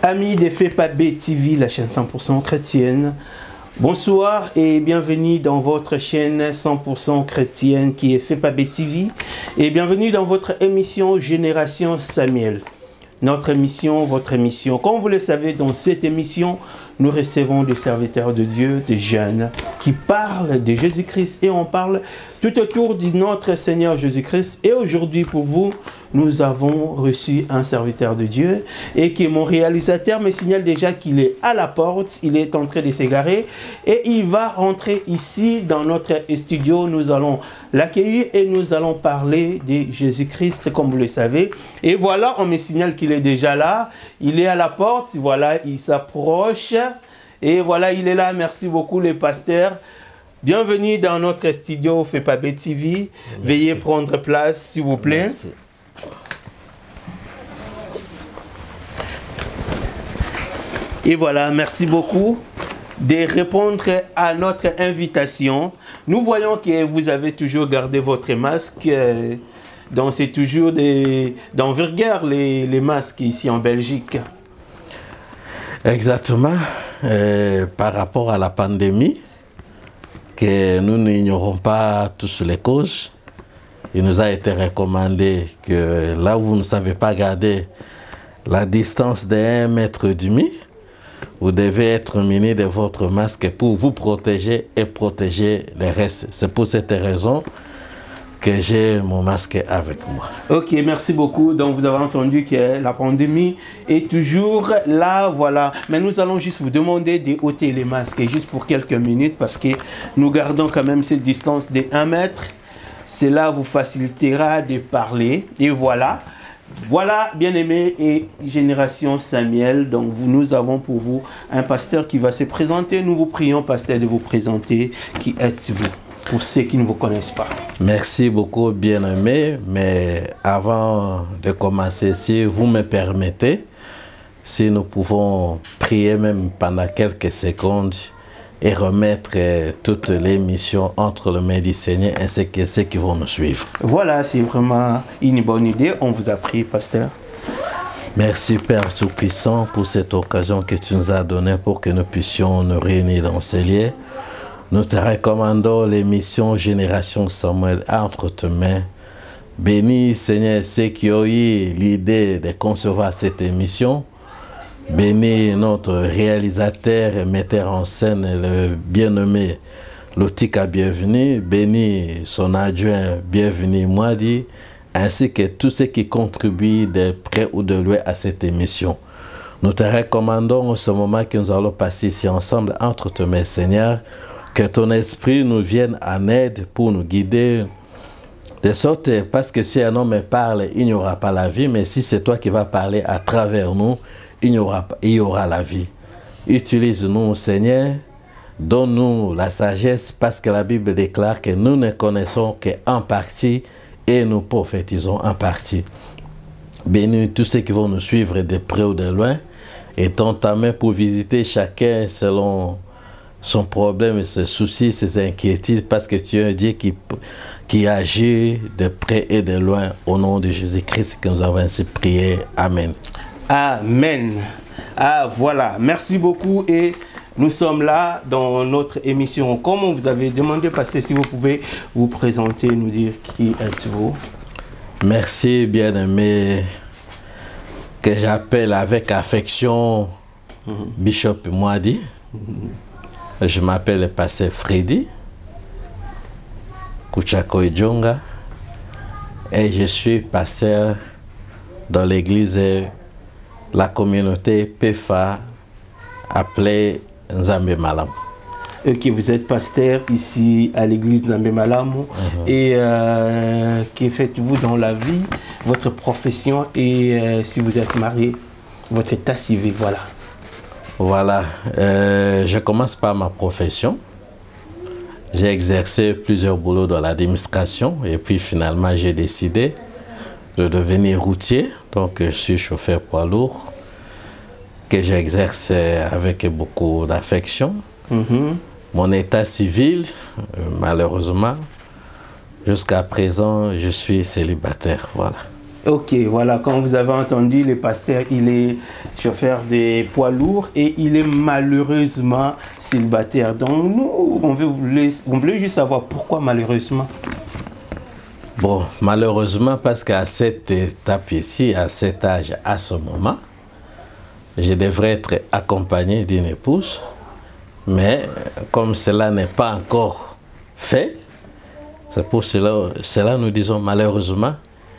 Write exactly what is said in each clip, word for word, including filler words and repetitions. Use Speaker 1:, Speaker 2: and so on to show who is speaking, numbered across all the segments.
Speaker 1: Amis de FEPAB T V, la chaîne cent pour cent chrétienne, bonsoir et bienvenue dans votre chaîne cent pour cent chrétienne qui est FEPAB T V et bienvenue dans votre émission Génération Samuel. Notre émission, votre émission. Comme vous le savez, dans cette émission, nous recevons des serviteurs de Dieu, des jeunes qui parlent de Jésus-Christ et on parle tout autour de notre Seigneur Jésus-Christ. Et aujourd'hui, pour vous, nous avons reçu un serviteur de Dieu et qui est mon réalisateur me signale déjà qu'il est à la porte, il est en train de s'égarer et il va rentrer ici dans notre studio. Nous allons l'accueillir et nous allons parler de Jésus-Christ comme vous le savez. Et voilà, on me signale qu'il est déjà là, il est à la porte, voilà, il s'approche et voilà, il est là. Merci beaucoup les pasteurs. Bienvenue dans notre studio FEPAB T V. Merci. Veuillez prendre place s'il vous plaît. Merci. Et voilà, merci beaucoup de répondre à notre invitation. Nous voyons que vous avez toujours gardé votre masque. Donc c'est toujours d'envergure les, les masques ici en Belgique.
Speaker 2: Exactement. Euh, par rapport à la pandémie, que nous n'ignorons pas tous les causes, il nous a été recommandé que là où vous ne savez pas garder la distance d'un mètre et demi, vous devez être muni de votre masque pour vous protéger et protéger les restes. C'est pour cette raison que j'ai mon masque avec moi.
Speaker 1: Ok, merci beaucoup. Donc vous avez entendu que la pandémie est toujours là, voilà. Mais nous allons juste vous demander de ôter les masques juste pour quelques minutes parce que nous gardons quand même cette distance de un mètre. Cela vous facilitera de parler. Et voilà. Voilà, bien-aimé et Génération Samuel, donc vous, nous avons pour vous un pasteur qui va se présenter. Nous vous prions, pasteur, de vous présenter. Qui êtes-vous, pour ceux qui ne vous connaissent pas?
Speaker 2: Merci beaucoup, bien-aimé. Mais avant de commencer, si vous me permettez, si nous pouvons prier même pendant quelques secondes et remettre euh, toute l'émission entre les mains du Seigneur ainsi que ceux qui vont nous suivre.
Speaker 1: Voilà, c'est vraiment une bonne idée. On vous a prié, pasteur.
Speaker 2: Merci, Père Tout-Puissant, pour cette occasion que tu nous as donnée pour que nous puissions nous réunir dans ces lieux. Nous te recommandons l'émission Génération Samuel entre tes mains. Bénis, Seigneur, ceux qui ont eu l'idée de concevoir cette émission. Bénis notre réalisateur et metteur en scène, le bien-nommé Lotika Bienvenue. Bénis son adjoint Bienvenue Moadi, ainsi que tous ceux qui contribuent de près ou de loin à cette émission. Nous te recommandons en ce moment que nous allons passer ici ensemble entre tes mains, Seigneur, que ton esprit nous vienne en aide pour nous guider. De sorte, parce que si un homme parle, il n'y aura pas la vie, mais si c'est toi qui vas parler à travers nous, il y aura, il y aura la vie. Utilise-nous, Seigneur, donne-nous la sagesse, parce que la Bible déclare que nous ne connaissons qu'en partie et nous prophétisons en partie. Bénis tous ceux qui vont nous suivre de près ou de loin, et tends ta main pour visiter chacun selon son problème, ses soucis, ses inquiétudes, parce que tu es un Dieu qui, qui agit de près et de loin, au nom de Jésus-Christ que nous avons ainsi prié. Amen.
Speaker 1: Amen. Ah, voilà. Merci beaucoup et nous sommes là dans notre émission. Comme on vous avait demandé, pasteur, si vous pouvez vous présenter, nous dire qui êtes-vous.
Speaker 2: Merci, bien-aimé, que j'appelle avec affection mm-hmm. Bishop Moadi. Mm-hmm. Je m'appelle le pasteur Freddy Kuchako Idjonga et je suis pasteur dans l'église la communauté P F A appelée Nzambe Malamu.
Speaker 1: Ok, vous êtes pasteur ici à l'église Nzambe Malamu. Uh-huh. Et euh, que faites-vous dans la vie, votre profession et euh, si vous êtes marié, votre état civil, voilà.
Speaker 2: Voilà, euh, je commence par ma profession. J'ai exercé plusieurs boulots dans l'administration et puis finalement j'ai décidé de devenir routier. Donc je suis chauffeur poids lourd que j'exerce avec beaucoup d'affection. Mm-hmm. Mon état civil, malheureusement, jusqu'à présent, je suis célibataire. Voilà.
Speaker 1: Ok, voilà, comme vous avez entendu, le pasteur, il est chauffeur des poids lourds et il est malheureusement célibataire. Donc nous, on veut, on voulait juste savoir pourquoi malheureusement.
Speaker 2: Bon, malheureusement, parce qu'à cette étape ici, à cet âge, à ce moment, je devrais être accompagné d'une épouse. Mais comme cela n'est pas encore fait, c'est pour cela, cela nous disons malheureusement,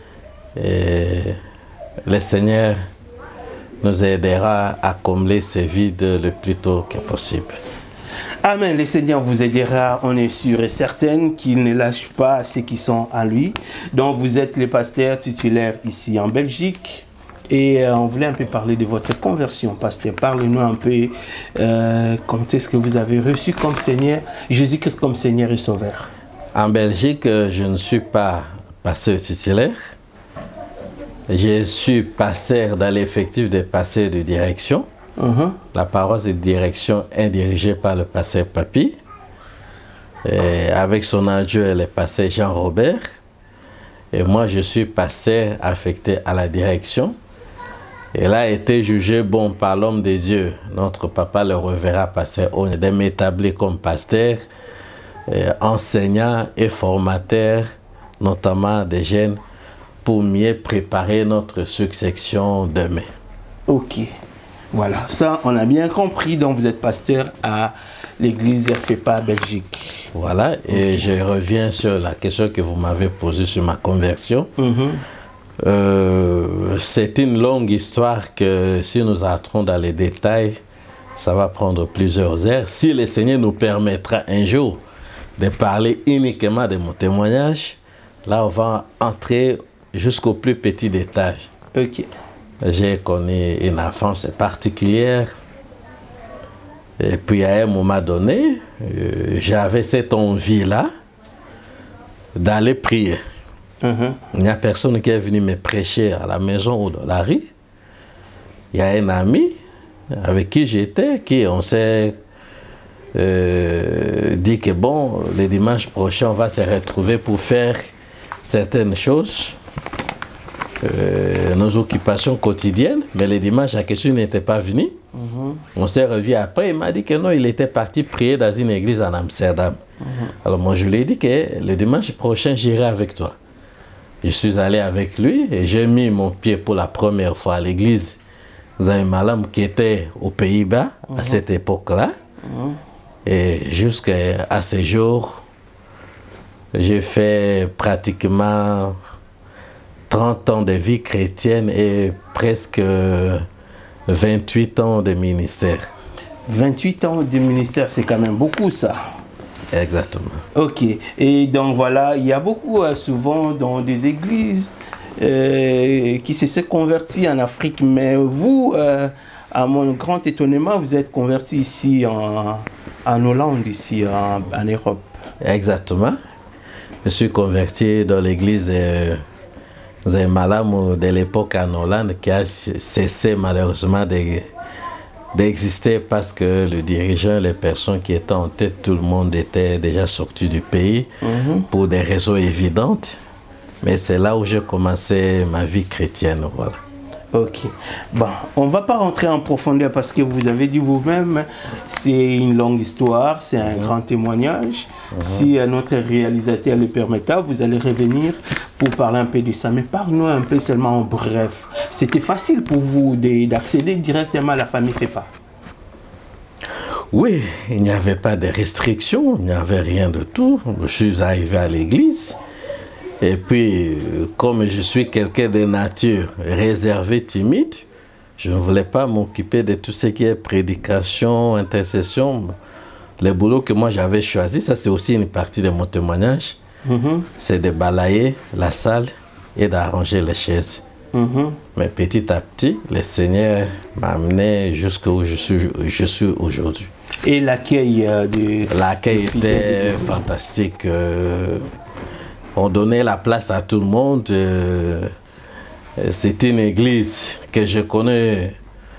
Speaker 2: et le Seigneur nous aidera à combler ces vides le plus tôt que possible.
Speaker 1: Amen. Le Seigneur vous aidera, on est sûr et certain qu'il ne lâche pas ceux qui sont à lui. Donc vous êtes le pasteur titulaire ici en Belgique. Et euh, on voulait un peu parler de votre conversion, pasteur. Parlez-nous un peu euh, comment est-ce que vous avez reçu comme Seigneur, Jésus-Christ comme Seigneur et Sauveur.
Speaker 2: En Belgique, je ne suis pas pasteur titulaire. Je suis pasteur dans l'effectif des pasteurs de direction. Uh-huh. La paroisse de direction est dirigée par le pasteur Papi. Et avec son adjoint, le pasteur Jean-Robert. Et moi, je suis pasteur affecté à la direction. Il a été jugé bon par l'homme de Dieu, notre papa le reverra pasteur, de m'établir comme pasteur, euh, enseignant et formateur, notamment des jeunes, pour mieux préparer notre succession demain.
Speaker 1: Ok, voilà, ça on a bien compris, donc vous êtes pasteur à l'église F E P A Belgique.
Speaker 2: Voilà, et okay. Je reviens sur la question que vous m'avez posée sur ma conversion. Mm-hmm. Euh, c'est une longue histoire que si nous entrons dans les détails, ça va prendre plusieurs heures. Si le Seigneur nous permettra un jour de parler uniquement de mon témoignage, là on va entrer jusqu'au plus petit détail.
Speaker 1: Ok.
Speaker 2: J'ai connu une enfance particulière. Et puis à un moment donné, euh, j'avais cette envie-là d'aller prier. Uh-huh. Il n'y a personne qui est venu me prêcher à la maison ou dans la rue. Il y a un ami avec qui j'étais, qui on s'est euh, dit que bon, le dimanche prochain, on va se retrouver pour faire certaines choses, euh, nos occupations quotidiennes. Mais le dimanche, la question n'était pas venue. Uh-huh. On s'est revu après. Il m'a dit que non, il était parti prier dans une église en Amsterdam. Uh-huh. Alors moi, je lui ai dit que le dimanche prochain, j'irai avec toi. Je suis allé avec lui et j'ai mis mon pied pour la première fois à l'église Zaïmalam qui était aux Pays-Bas uh-huh. à cette époque-là. Uh-huh. Et jusqu'à ce jour, j'ai fait pratiquement trente ans de vie chrétienne et presque vingt-huit ans de ministère.
Speaker 1: vingt-huit ans de ministère, c'est quand même beaucoup ça.
Speaker 2: Exactement.
Speaker 1: Ok. Et donc voilà, il y a beaucoup euh, souvent dans des églises euh, qui se sont convertis en Afrique. Mais vous, euh, à mon grand étonnement, vous êtes converti ici en, en Hollande, ici en, en Europe.
Speaker 2: Exactement. Je suis converti dans l'église de Zaïmalam de l'époque en Hollande qui a cessé malheureusement de... d'exister parce que le dirigeant, les personnes qui étaient en tête, tout le monde était déjà sorti du pays mm-hmm. pour des raisons évidentes. Mais c'est là où j'ai commencé ma vie chrétienne. Voilà.
Speaker 1: Ok. Bon, on ne va pas rentrer en profondeur parce que vous avez dit vous-même, c'est une longue histoire, c'est un mm-hmm. grand témoignage. Mm-hmm. Si notre réalisateur le permettra, vous allez revenir pour parler un peu de ça. Mais parle-nous un peu seulement en bref. C'était facile pour vous d'accéder directement à la famille F E P A?
Speaker 2: Oui, il n'y avait pas de restrictions, il n'y avait rien de tout. Je suis arrivé à l'église. Et puis, comme je suis quelqu'un de nature réservé, timide, je ne voulais pas m'occuper de tout ce qui est prédication, intercession. Le boulot que moi j'avais choisi, ça c'est aussi une partie de mon témoignage, mm-hmm. c'est de balayer la salle et d'arranger les chaises. Mm-hmm. Mais petit à petit, le Seigneur m'a amené jusqu'où je suis, je suis aujourd'hui.
Speaker 1: Et l'accueil euh, de...
Speaker 2: L'accueil était de... fantastique. Euh, on donnait la place à tout le monde. Euh, c'est une église que je connais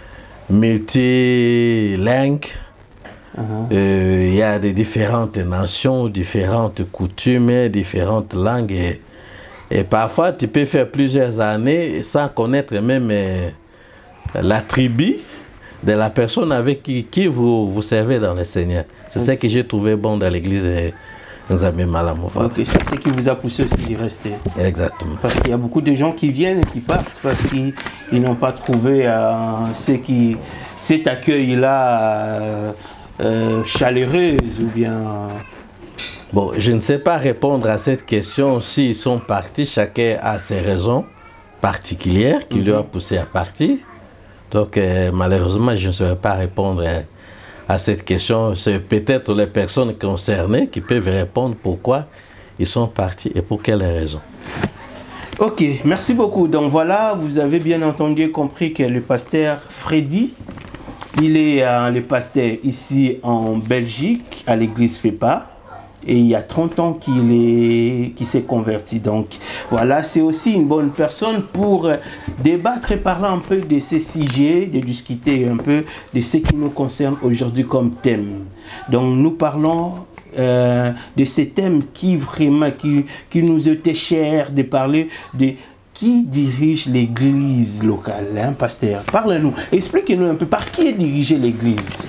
Speaker 2: multilingue. Uh-huh. euh, il y a des différentes nations, différentes coutumes, différentes langues. Et Et parfois, tu peux faire plusieurs années sans connaître même euh, la tribu de la personne avec qui, qui vous, vous servez dans le Seigneur. C'est okay. ce que j'ai trouvé bon dans l'église Nzambe Malamova.
Speaker 1: Ok, c'est ce qui vous a poussé aussi d'y rester.
Speaker 2: Exactement.
Speaker 1: Parce qu'il y a beaucoup de gens qui viennent et qui partent parce qu'ils n'ont pas trouvé euh, ce qui, cet accueil-là euh, euh, chaleureux ou bien...
Speaker 2: Bon, je ne sais pas répondre à cette question. S'ils sont partis, chacun a ses raisons particulières qui mm-hmm. lui ont poussé à partir. Donc, euh, malheureusement, je ne saurais pas répondre euh, à cette question. C'est peut-être les personnes concernées qui peuvent répondre pourquoi ils sont partis et pour quelles raisons.
Speaker 1: Ok, merci beaucoup. Donc voilà, vous avez bien entendu et compris que le pasteur Freddy, il est euh, le pasteur ici en Belgique, à l'église FEPA. Et il y a trente ans qu'il est, qu'il s'est converti. Donc voilà, c'est aussi une bonne personne pour débattre et parler un peu de ces sujets, de discuter un peu de ce qui nous concerne aujourd'hui comme thème. Donc nous parlons euh, de ces thèmes qui vraiment, qui, qui nous étaient chers, de parler de qui dirige l'église locale, hein, pasteur. Parlez-nous, expliquez-nous un peu par qui est dirigée l'église.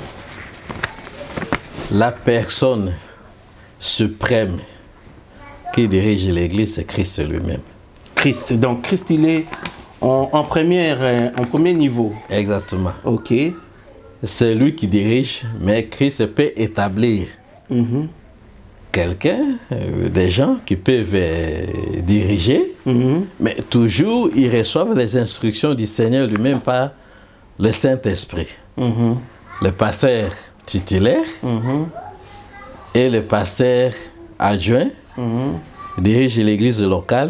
Speaker 2: La personne suprême qui dirige l'église, c'est Christ lui-même.
Speaker 1: Christ, donc Christ il est en, en, première, en premier niveau.
Speaker 2: Exactement.
Speaker 1: Ok.
Speaker 2: C'est lui qui dirige, mais Christ peut établir mm-hmm. quelqu'un, euh, des gens qui peuvent euh, diriger, mm-hmm. mais toujours ils reçoivent les instructions du Seigneur lui-même par le Saint-Esprit. Mm-hmm. Le pasteur titulaire, mm-hmm. et le pasteur adjoint mm-hmm. dirige l'église locale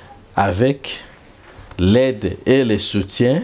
Speaker 2: avec l'aide et le soutien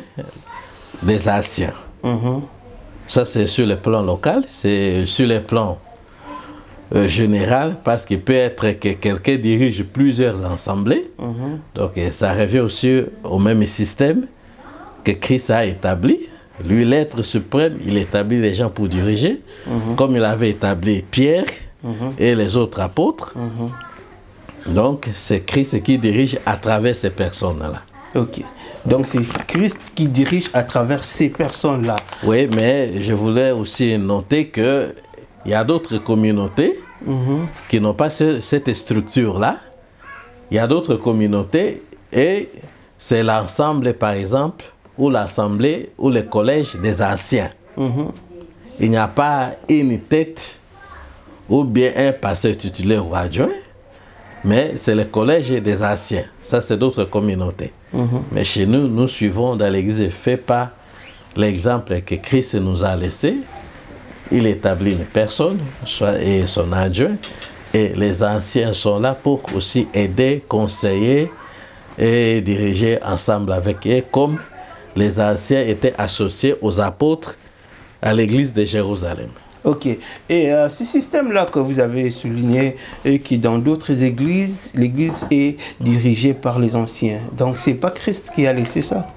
Speaker 2: des anciens. Mm-hmm. Ça, c'est sur le plan local, c'est sur le plan euh, général, parce qu'il peut être que quelqu'un dirige plusieurs assemblées. Mm-hmm. Donc, ça revient aussi au même système que Christ a établi. Lui, l'être suprême, il établit les gens pour diriger, mm-hmm. comme il avait établi Pierre, Mm-hmm. et les autres apôtres. Mm-hmm. Donc, c'est Christ qui dirige à travers ces personnes-là.
Speaker 1: Ok. Donc, c'est Christ qui dirige à travers ces personnes-là.
Speaker 2: Oui, mais je voulais aussi noter qu'il y a d'autres communautés mm-hmm. qui n'ont pas ce, cette structure-là. Il y a d'autres communautés et c'est l'ensemble, par exemple, ou l'assemblée ou le collège des anciens. Mm-hmm. Il n'y a pas une tête ou bien un pasteur titulaire ou adjoint, mais c'est le collège des anciens. Ça, c'est d'autres communautés. Mm-hmm. Mais chez nous, nous suivons dans l'église FEPA l'exemple que Christ nous a laissé. Il établit une personne soit, et son adjoint, et les anciens sont là pour aussi aider, conseiller et diriger ensemble avec eux, comme les anciens étaient associés aux apôtres à l'église de Jérusalem.
Speaker 1: Ok. Et euh, ce système-là que vous avez souligné, et qui dans d'autres églises, l'église est dirigée par les anciens. Donc, c'est pas Christ qui a laissé ça?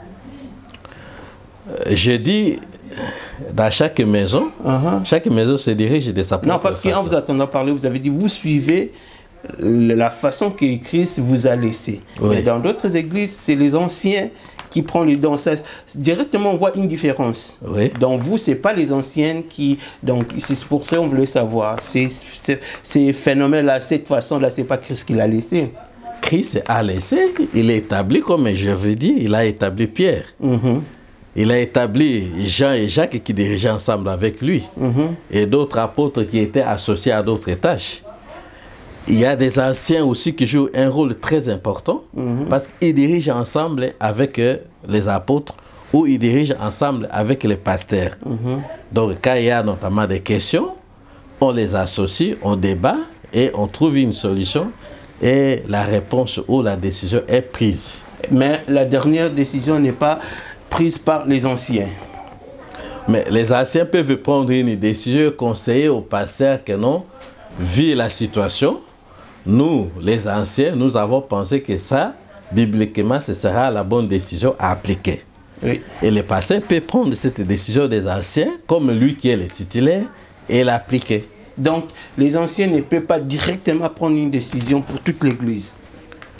Speaker 2: Je dis, dans chaque maison, uh-huh. chaque maison se dirige de sa propre façon. Non,
Speaker 1: parce qu'en vous attendant parler, vous avez dit, vous suivez la façon que Christ vous a laissé. Oui. Mais dans d'autres églises, c'est les anciens qui prend les dons. Ça, directement, on voit une différence. Oui. Donc, vous, ce n'est pas les anciennes qui... Donc, c'est pour ça qu'on voulait savoir. Ces phénomènes-là, cette façon-là, ce n'est pas Christ qui l'a laissé.
Speaker 2: Christ a laissé, il a établi, comme je veux dire, il a établi Pierre. Mm-hmm. Il a établi Jean et Jacques qui dirigeaient ensemble avec lui. Mm-hmm. Et d'autres apôtres qui étaient associés à d'autres tâches. Il y a des anciens aussi qui jouent un rôle très important mm-hmm. parce qu'ils dirigent ensemble avec euh, les apôtres ou ils dirigent ensemble avec les pasteurs. Mm-hmm. Donc, quand il y a notamment des questions, on les associe, on débat et on trouve une solution et la réponse ou la décision est prise.
Speaker 1: Mais la dernière décision n'est pas prise par les anciens.
Speaker 2: Mais les anciens peuvent prendre une décision, conseiller aux pasteurs que non, vu la situation, nous, les anciens, nous avons pensé que ça, bibliquement, ce sera la bonne décision à appliquer. Oui. Et le pasteur peut prendre cette décision des anciens, comme lui qui est le titulaire, et l'appliquer.
Speaker 1: Donc, les anciens ne peuvent pas directement prendre une décision pour toute l'Église.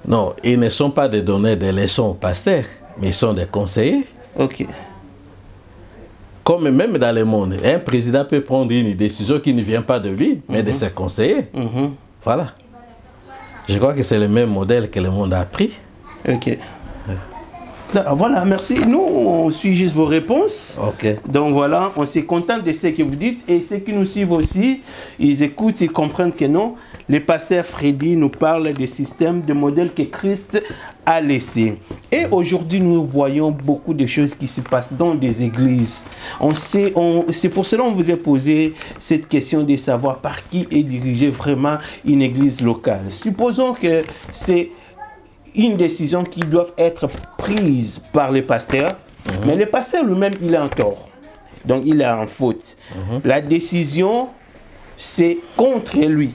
Speaker 2: Non, ils ne sont pas de donner des leçons aux pasteurs, mais ils sont des conseillers.
Speaker 1: Ok.
Speaker 2: Comme même dans le monde, un président peut prendre une décision qui ne vient pas de lui, mais mm-hmm. de ses conseillers. Mm-hmm. Voilà. Je crois que c'est le même modèle que le monde a pris.
Speaker 1: Ok. Voilà, merci. Nous, on suit juste vos réponses.
Speaker 2: Ok.
Speaker 1: Donc voilà, on s'est content de ce que vous dites. Et ceux qui nous suivent aussi, ils écoutent, ils comprennent que non. Le pasteur Freddy nous parle du système, de modèle que Christ a laissé. Et aujourd'hui, nous voyons beaucoup de choses qui se passent dans des églises. On sait, on, c'est pour cela qu'on vous a posé cette question de savoir par qui est dirigée vraiment une église locale. Supposons que c'est une décision qui doit être prise par le pasteur, mmh. mais le pasteur lui-même, il est en tort. Donc, il est en faute. Mmh. La décision, c'est contre lui.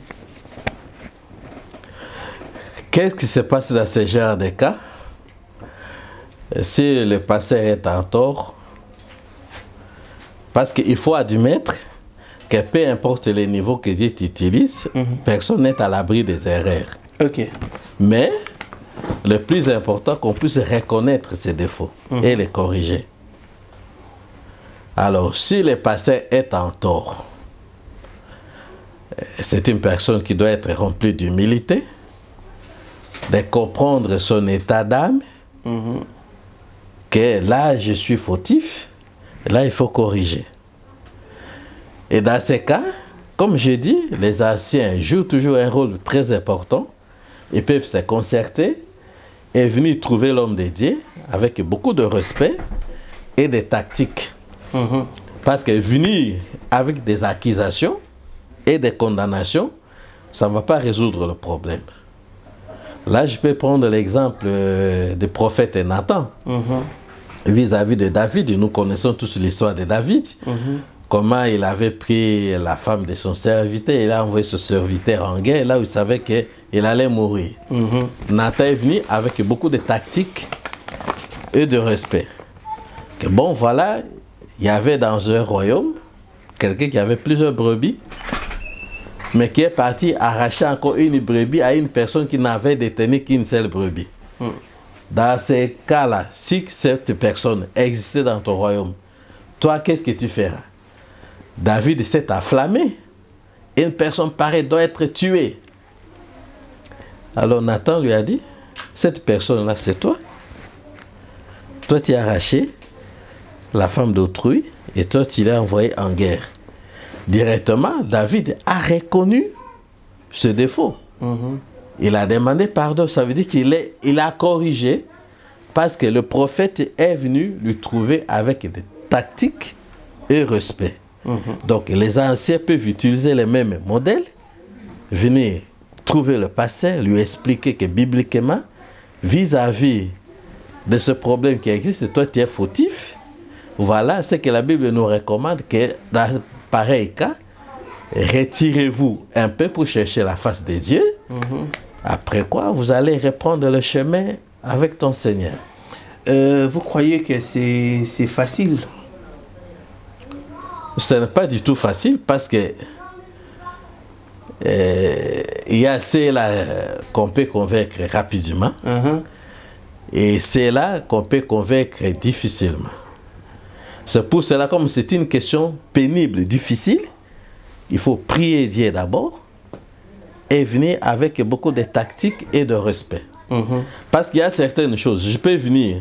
Speaker 2: Qu'est-ce qui se passe dans ce genre de cas? Si le pasteur est en tort, parce qu'il faut admettre que peu importe les niveaux que Dieu utilise, mmh. personne n'est à l'abri des erreurs.
Speaker 1: Ok.
Speaker 2: Mais le plus important, qu'on puisse reconnaître ses défauts mmh. et les corriger. Alors, si le pasteur est en tort, c'est une personne qui doit être remplie d'humilité, de comprendre son état d'âme, mmh. que là, je suis fautif, là, il faut corriger. Et dans ces cas, comme je dis, les anciens jouent toujours un rôle très important. Ils peuvent se concerter et venir trouver l'homme de Dieu avec beaucoup de respect et des tactiques. Mmh. Parce que venir avec des accusations et des condamnations, ça ne va pas résoudre le problème. Là, je peux prendre l'exemple du prophète Nathan. Mmh. Vis-à-vis de David, nous connaissons tous l'histoire de David. Mmh. Comment il avait pris la femme de son serviteur, il a envoyé son serviteur en guerre, là où il savait qu'il allait mourir. Mm-hmm. Nathan est venu avec beaucoup de tactiques et de respect. Que bon, voilà, il y avait dans un royaume quelqu'un qui avait plusieurs brebis, mais qui est parti arracher encore une brebis à une personne qui n'avait détenu qu'une seule brebis. Mm. Dans ces cas-là, si cette personne existait dans ton royaume, toi, qu'est-ce que tu feras? David s'est afflammé. Une personne pareille doit être tuée. Alors Nathan lui a dit, cette personne-là, c'est toi. Toi, tu as arraché la femme d'autrui et toi, tu l'as envoyé en guerre. Directement, David a reconnu ce défaut. Mm-hmm. Il a demandé pardon. Ça veut dire qu'il est, il a corrigé parce que le prophète est venu lui trouver avec des tactiques et respect. Mm-hmm. Donc, les anciens peuvent utiliser les mêmes modèles, venir trouver le pasteur, lui expliquer que bibliquement, vis-à-vis de ce problème qui existe, toi tu es fautif. Voilà ce que la Bible nous recommande, que dans pareil cas, retirez-vous un peu pour chercher la face de Dieu. Mm-hmm. Après quoi, vous allez reprendre le chemin avec ton Seigneur.
Speaker 1: Euh, vous croyez que c'est c'est facile?
Speaker 2: Ce n'est pas du tout facile parce que euh, il y a ceux-là qu'on peut convaincre rapidement uh-huh. et ceux-là qu'on peut convaincre difficilement. C'est pour cela, comme c'est une question pénible, difficile, il faut prier Dieu d'abord et venir avec beaucoup de tactiques et de respect. Uh-huh. Parce qu'il y a certaines choses, je peux venir,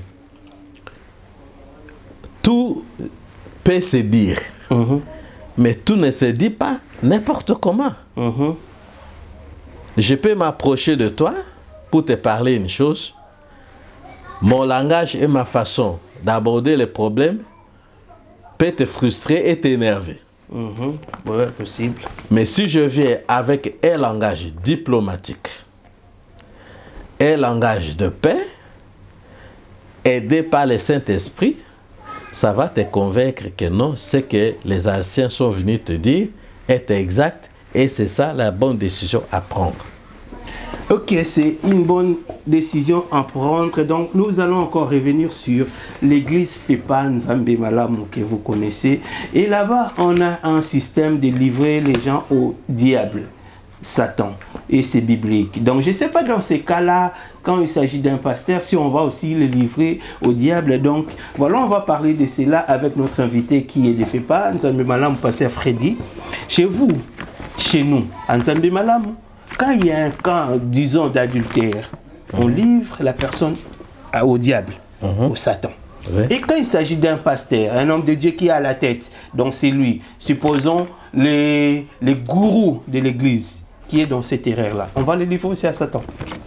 Speaker 2: tout peut se dire. Uh-huh. Mais tout ne se dit pas n'importe comment. Uh-huh. Je peux m'approcher de toi pour te parler une chose. Mon langage et ma façon d'aborder les problèmes peut te frustrer et t'énerver.
Speaker 1: Uh-huh. Ouais, possible.
Speaker 2: Mais si je viens avec un langage diplomatique, un langage de paix, aidé par le Saint-Esprit, ça va te convaincre que non, ce que les anciens sont venus te dire est exact et c'est ça la bonne décision à prendre.
Speaker 1: Ok, c'est une bonne décision à prendre. Donc, nous allons encore revenir sur l'église Fepa Nzambe Malamu que vous connaissez. Et là-bas, on a un système de livrer les gens au diable. Satan. Et c'est biblique. Donc je ne sais pas dans ces cas-là, quand il s'agit d'un pasteur, si on va aussi le livrer au diable. Donc voilà, on va parler de cela avec notre invité qui est de FEPA, Nzambe Malamu, pasteur Freddy. Chez vous, chez nous, Nzambe Malamu, quand il y a un cas, disons, d'adultère, mmh. on livre la personne au diable, mmh. au Satan. Oui. Et quand il s'agit d'un pasteur, un homme de Dieu qui est à la tête, donc c'est lui, supposons les, les gourous de l'église, qui est dans cette erreur-là, on va le livrer aussi à Satan.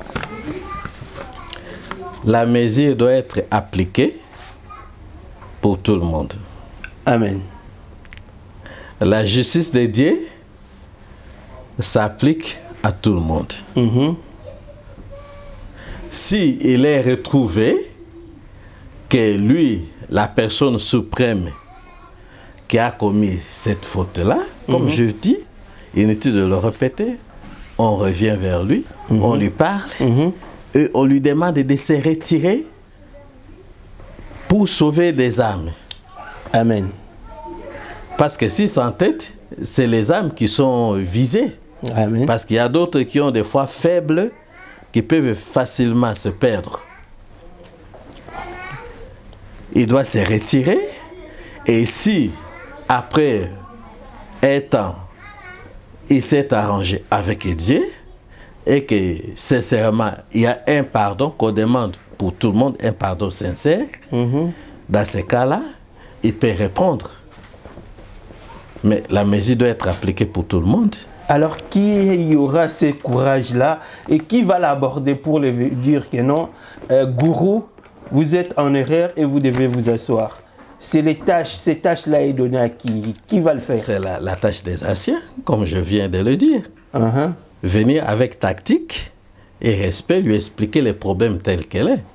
Speaker 2: La mesure doit être appliquée pour tout le monde.
Speaker 1: Amen.
Speaker 2: La justice de Dieu s'applique à tout le monde. Mm-hmm. Si il est retrouvé que lui, la personne suprême qui a commis cette faute-là, mm-hmm. comme je dis, inutile de le répéter, on revient vers lui, mm-hmm. on lui parle, mm-hmm. et on lui demande de se retirer pour sauver des âmes.
Speaker 1: Amen.
Speaker 2: Parce que si s'entête, c'est les âmes qui sont visées. Amen. Parce qu'il y a d'autres qui ont des foi faibles, qui peuvent facilement se perdre. Il doit se retirer, et si, après un temps, il s'est arrangé avec Dieu, et que sincèrement, il y a un pardon qu'on demande pour tout le monde, un pardon sincère, mm-hmm. dans ces cas-là, il peut répondre. Mais la mesure doit être appliquée pour tout le monde.
Speaker 1: Alors, qui y aura ce courage-là et qui va l'aborder pour lui dire que non, euh, gourou, vous êtes en erreur et vous devez vous asseoir. C'est les tâches, ces tâches-là est donné à qui? Qui va le faire?
Speaker 2: C'est la, la tâche des anciens, comme je viens de le dire. Uh-huh. Venir avec tactique et respect, lui expliquer les problèmes tels qu'elle est.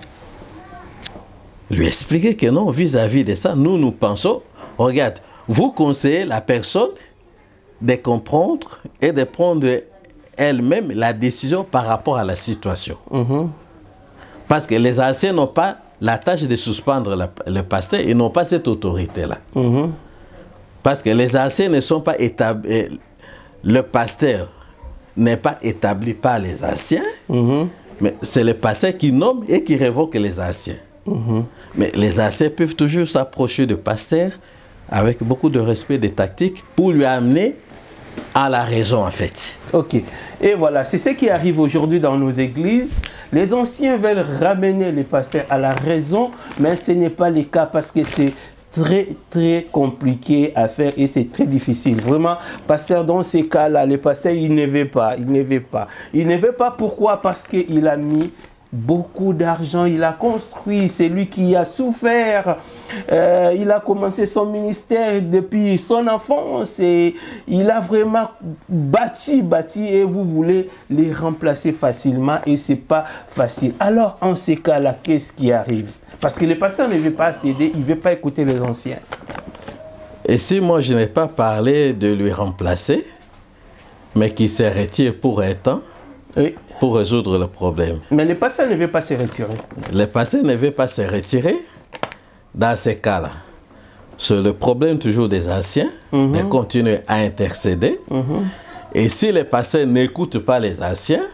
Speaker 2: Lui expliquer que non, vis-à-vis de ça, nous, nous pensons, regarde, vous conseillez la personne de comprendre et de prendre elle-même la décision par rapport à la situation. Mm-hmm. Parce que les anciens n'ont pas la tâche de suspendre la, le pasteur, ils n'ont pas cette autorité-là. Mm-hmm. Parce que les anciens ne sont pas établis, le pasteur n'est pas établi par les anciens, mm-hmm. mais c'est le pasteur qui nomme et qui révoque les anciens. Mm-hmm. Mais les anciens peuvent toujours s'approcher du pasteur avec beaucoup de respect des tactiques pour lui amener à la raison en fait.
Speaker 1: Ok. Et voilà, c'est ce qui arrive aujourd'hui dans nos églises. Les anciens veulent ramener les pasteurs à la raison, mais ce n'est pas le cas parce que c'est très très compliqué à faire et c'est très difficile. Vraiment, pasteur, dans ces cas-là, les pasteurs, il ne veut pas, il ne veut pas. Il ne veut pas pourquoi? Parce qu'il a mis beaucoup d'argent, il a construit, c'est lui qui a souffert, euh, il a commencé son ministère depuis son enfance et il a vraiment bâti, bâti et vous voulez les remplacer facilement et c'est pas facile. Alors en ces cas-là, qu'est-ce qui arrive? Parce que le pasteur ne veut pas céder, il ne veut pas écouter les anciens.
Speaker 2: Et si moi je n'ai pas parlé de lui remplacer, mais qu'il se retire pour un temps, oui. pour résoudre le problème.
Speaker 1: Mais le pasteur ne veut pas se retirer.
Speaker 2: Le pasteur ne veut pas se retirer. Dans ces cas-là, c'est le problème toujours des anciens, mm-hmm. de continuer à intercéder. Mm-hmm. Et si le pasteur n'écoute pas les anciens,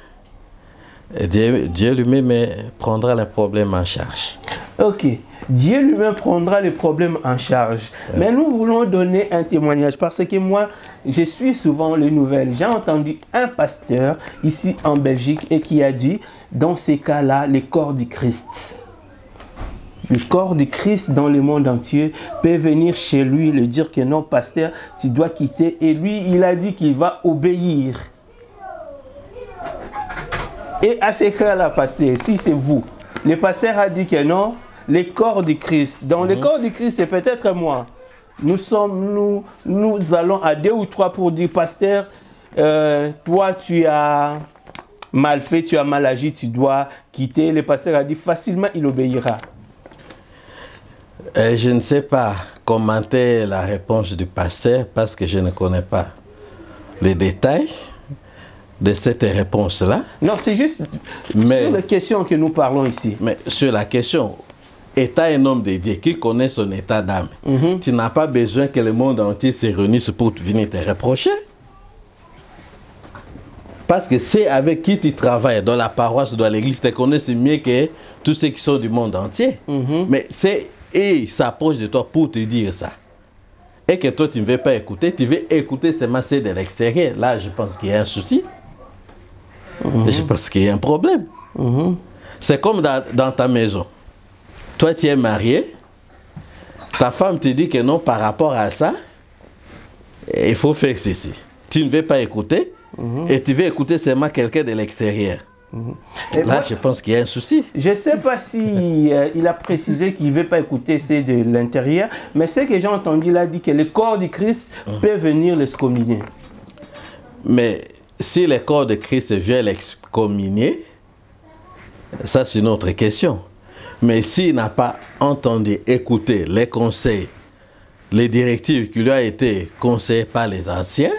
Speaker 2: Dieu, Dieu lui-même prendra le problème en charge.
Speaker 1: Ok. Dieu lui-même prendra les problèmes en charge. Ouais. Mais nous voulons donner un témoignage parce que moi, je suis souvent les nouvelles. J'ai entendu un pasteur ici en Belgique et qui a dit, dans ces cas-là, le corps du Christ. Le corps du Christ dans le monde entier peut venir chez lui, lui dire que non, pasteur, tu dois quitter. Et lui, il a dit qu'il va obéir. Et à ces cas-là, pasteur, si c'est vous, le pasteur a dit que non, le corps du Christ. Dans mmh. le corps du Christ, c'est peut-être moi. Nous sommes, nous, nous allons à deux ou trois pour dire, pasteur, euh, toi tu as mal fait, tu as mal agi, tu dois quitter. Le pasteur a dit, facilement il obéira.
Speaker 2: Euh, je ne sais pas commenter la réponse du pasteur parce que je ne connais pas les détails de cette réponse-là.
Speaker 1: Non, c'est juste mais, sur la question que nous parlons ici.
Speaker 2: Mais sur la question, étant un homme de Dieu qui connaît son état d'âme, mm-hmm. tu n'as pas besoin que le monde entier se réunisse pour venir te reprocher. Parce que c'est avec qui tu travailles dans la paroisse, dans l'église, tu connais mieux que tous ceux qui sont du monde entier. Mm-hmm. Mais c'est eux qui s'approchent de toi pour te dire ça. Et que toi, tu ne veux pas écouter, tu veux écouter seulement ceux de l'extérieur. Là, je pense qu'il y a un souci. Mm-hmm. Je pense qu'il y a un problème. Mm-hmm. C'est comme dans, dans ta maison. Toi, tu es marié. Ta femme te dit que non, par rapport à ça, il faut faire ceci. Tu ne veux pas écouter. Mm-hmm. Et tu veux écouter seulement quelqu'un de l'extérieur. Mm-hmm. Là, moi, je pense qu'il y a un souci.
Speaker 1: Je ne sais pas si euh, il a précisé qu'il ne veut pas écouter ceux de l'intérieur, mais ce que j'ai entendu, il a dit que le corps de Christ mm-hmm. peut venir l'excommunier.
Speaker 2: Mais si le corps de Christ vient l'excommunier, ça c'est une autre question. Mais s'il n'a pas entendu écouter les conseils, les directives qui lui ont été conseillées par les anciens,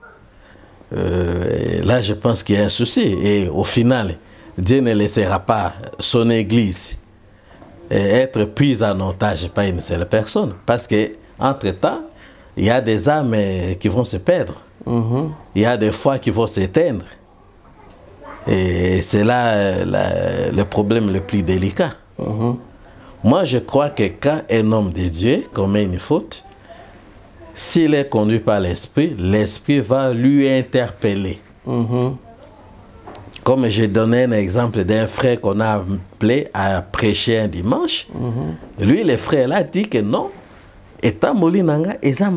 Speaker 2: Euh, là je pense qu'il y a un souci et au final Dieu ne laissera pas son église être prise en otage par une seule personne parce que entre temps il y a des âmes qui vont se perdre, mm-hmm. il y a des foi qui vont s'éteindre et c'est là la, le problème le plus délicat. Mm-hmm. Moi je crois que quand un homme de Dieu commet une faute, s'il est conduit par l'esprit, l'esprit va lui interpeller. Mm-hmm. Comme j'ai donné un exemple d'un frère qu'on a appelé à prêcher un dimanche, mm-hmm. lui, le frère là dit que non, étant molinanga,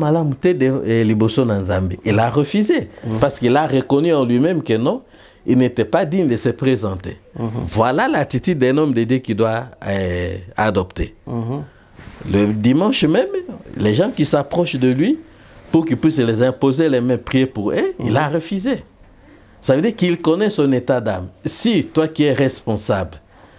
Speaker 2: il a refusé mm-hmm. parce qu'il a reconnu en lui-même que non, il n'était pas digne de se présenter. Mm-hmm. Voilà l'attitude d'un homme de Dieu qui doit euh, adopter. Mm-hmm. Le dimanche même, les gens qui s'approchent de lui pour qu'il puisse les imposer les mains, prier pour eux, mmh. il a refusé. Ça veut dire qu'il connaît son état d'âme. Si toi qui es responsable,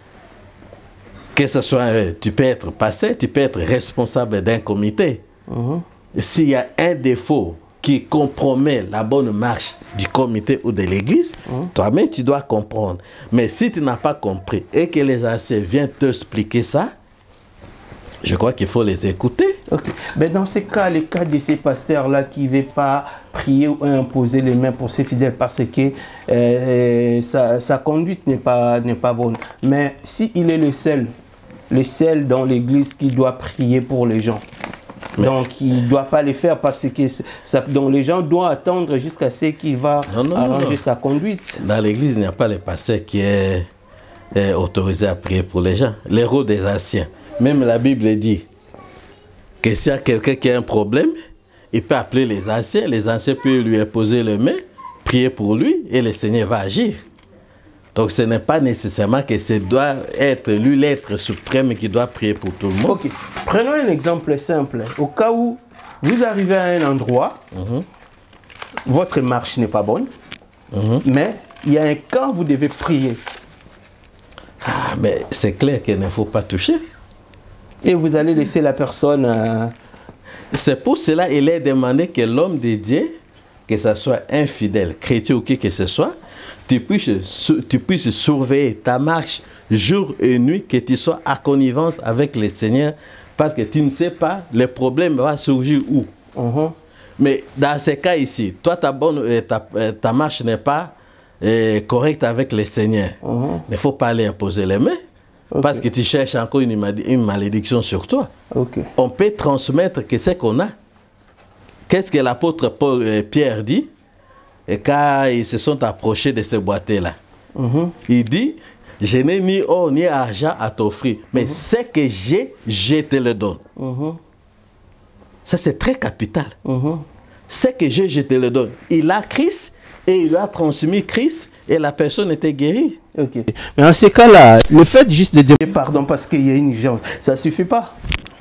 Speaker 2: que ce soit, tu peux être passé, tu peux être responsable d'un comité. Mmh. S'il y a un défaut qui compromet la bonne marche du comité ou de l'église, mmh. toi-même tu dois comprendre. Mais si tu n'as pas compris et que les anciens viennent t'expliquer ça, je crois qu'il faut les écouter.
Speaker 1: Okay. Mais dans ce cas, le cas de ces pasteurs-là qui ne veulent pas prier ou imposer les mains pour ses fidèles parce que euh, sa, sa conduite n'est pas, n'est pas bonne. Mais s'il est le seul, le seul dans l'église qui doit prier pour les gens, mais donc il ne doit pas les faire parce que ça, donc les gens doivent attendre jusqu'à ce qu'il va non, non, arranger non, non. sa conduite.
Speaker 2: Dans l'église, il n'y a pas le pasteur qui est, est autorisé à prier pour les gens. Les rôles des anciens. Même la Bible dit que s'il y a quelqu'un qui a un problème, il peut appeler les anciens, les anciens peuvent lui imposer les mains, prier pour lui et le Seigneur va agir. Donc ce n'est pas nécessairement que ce doit être lui l'être suprême qui doit prier pour tout le monde.
Speaker 1: Ok, prenons un exemple simple. Au cas où vous arrivez à un endroit, mm-hmm. votre marche n'est pas bonne, mm-hmm. mais il y a un camp, vous devez prier.
Speaker 2: Ah, mais c'est clair qu'il ne faut pas toucher.
Speaker 1: Et vous allez laisser la personne... Euh...
Speaker 2: C'est pour cela qu'il est demandé que l'homme de Dieu, que ce soit infidèle, chrétien ou qui que ce soit, tu puisses, tu puisses surveiller ta marche jour et nuit, que tu sois à connivence avec le Seigneur, parce que tu ne sais pas, le problème va surgir où. Uh-huh. Mais dans ce cas ici, toi, ta, bonne, ta, ta marche n'est pas euh, correcte avec le Seigneur. Uh-huh. Il ne faut pas aller imposer les mains. Okay. Parce que tu cherches encore une, une malédiction sur toi. Okay. On peut transmettre que ce qu'on a. Qu'est-ce que l'apôtre Paul, euh, Pierre dit et quand ils se sont approchés de ce boîtier-là? Mm-hmm. Il dit, je n'ai ni or ni argent à t'offrir, mais mm-hmm. ce que j'ai, je te le donne. Mm-hmm. Ça, c'est très capital. Mm-hmm. Ce que j'ai, je te le donne. Il a Christ et il a transmis Christ et la personne était guérie.
Speaker 1: Okay. Mais en ces cas-là, le fait juste de dire pardon parce qu'il y a une urgence, ça ne suffit pas.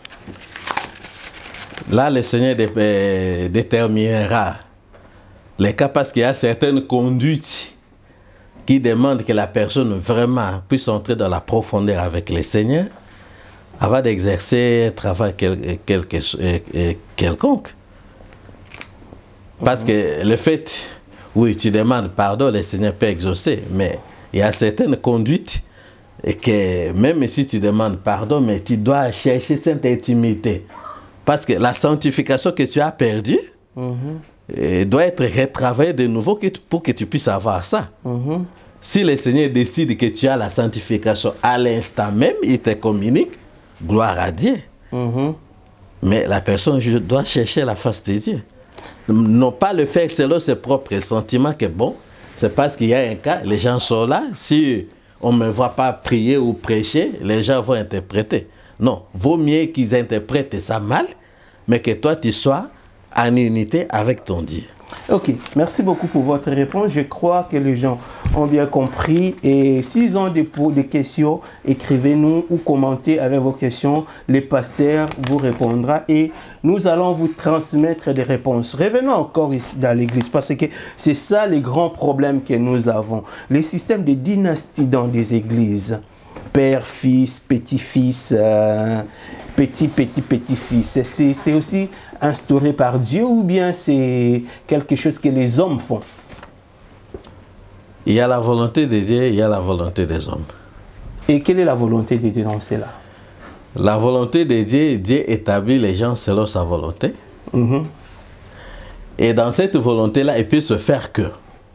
Speaker 2: Là, le Seigneur dé euh, déterminera les cas parce qu'il y a certaines conduites qui demandent que la personne vraiment puisse entrer dans la profondeur avec le Seigneur avant d'exercer un travail quel, quelque, euh, quelconque. Parce mmh. que le fait, oui, tu demandes pardon, le Seigneur peut exaucer, mais il y a certaines conduites et que même si tu demandes pardon, mais tu dois chercher cette intimité. Parce que la sanctification que tu as perdue, mm-hmm. euh, doit être retravaillé de nouveau que, pour que tu puisses avoir ça. Mm-hmm. Si le Seigneur décide que tu as la sanctification à l'instant même, il te communique, gloire à Dieu. Mm-hmm. Mais la personne doit chercher la face de Dieu. Non pas le faire selon ses propres sentiments que bon, c'est parce qu'il y a un cas, les gens sont là, si on ne me voit pas prier ou prêcher, les gens vont interpréter. Non, vaut mieux qu'ils interprètent ça mal, mais que toi tu sois en unité avec ton Dieu.
Speaker 1: Ok, merci beaucoup pour votre réponse. Je crois que les gens ont bien compris. Et s'ils ont des, des questions, écrivez-nous ou commentez avec vos questions. Les pasteurs vous répondront et nous allons vous transmettre des réponses. Revenons encore ici dans l'église parce que c'est ça les grands problèmes que nous avons. Les systèmes de dynastie dans les églises. Père, fils, petit-fils, euh, petit, petit, petit-fils. C'est aussi instauré par Dieu ou bien c'est quelque chose que les hommes font?
Speaker 2: Il y a la volonté de Dieu, il y a la volonté des hommes.
Speaker 1: Et quelle est la volonté de Dieu dans cela?
Speaker 2: La volonté de Dieu, Dieu établit les gens selon sa volonté. Mm-hmm. Et dans cette volonté-là, il peut se faire que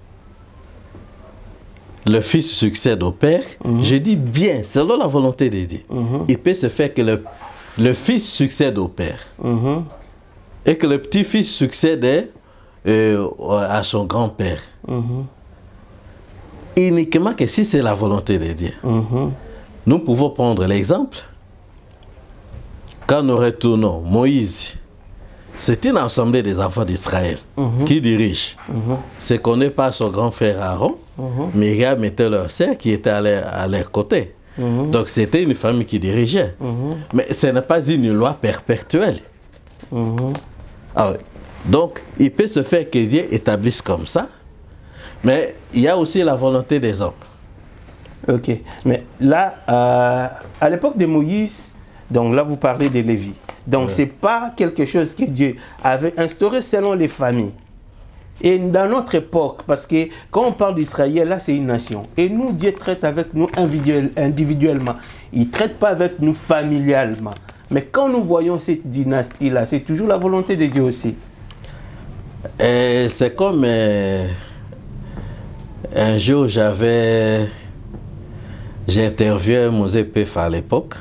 Speaker 2: le fils succède au père. Mm-hmm. Je dis bien, selon la volonté de Dieu. Mm-hmm. Il peut se faire que le, le fils succède au père. Mm-hmm. Et que le petit-fils succède euh, à son grand-père. Mm-hmm. Uniquement que si c'est la volonté de Dieu. Mm-hmm. Nous pouvons prendre l'exemple. Quand nous retournons, Moïse, c'est une assemblée des enfants d'Israël mm-hmm. qui dirige. Mm-hmm. C'est qu'on n'est pas son grand frère Aaron, mm-hmm. Myriam était leur sœur qui était à leur, à leur côté. Mm-hmm. Donc c'était une famille qui dirigeait. Mm-hmm. Mais ce n'est pas une loi perpétuelle. Mm-hmm. Ah oui. Donc, il peut se faire que Dieu établisse comme ça, mais il y a aussi la volonté des hommes.
Speaker 1: Ok, mais là, euh, à l'époque de Moïse, donc là vous parlez de Lévi, donc ouais. C'est pas quelque chose que Dieu avait instauré selon les familles. Et dans notre époque, parce que quand on parle d'Israël, là c'est une nation, et nous, Dieu traite avec nous individuel, individuellement, il ne traite pas avec nous familialement. Mais quand nous voyons cette dynastie-là, c'est toujours la volonté de Dieu aussi.
Speaker 2: C'est comme euh, un jour, j'avais... J'ai interviewé Mosé Pef à l'époque.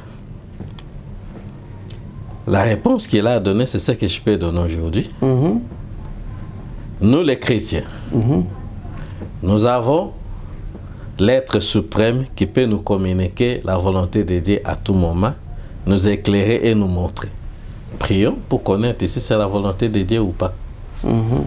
Speaker 2: La réponse qu'il a donnée, c'est ce que je peux donner aujourd'hui. Mm-hmm. Nous, les chrétiens, mm-hmm. nous avons l'être suprême qui peut nous communiquer la volonté de Dieu à tout moment, nous éclairer et nous montrer. Prions pour connaître si c'est la volonté de Dieu ou pas. Mm-hmm.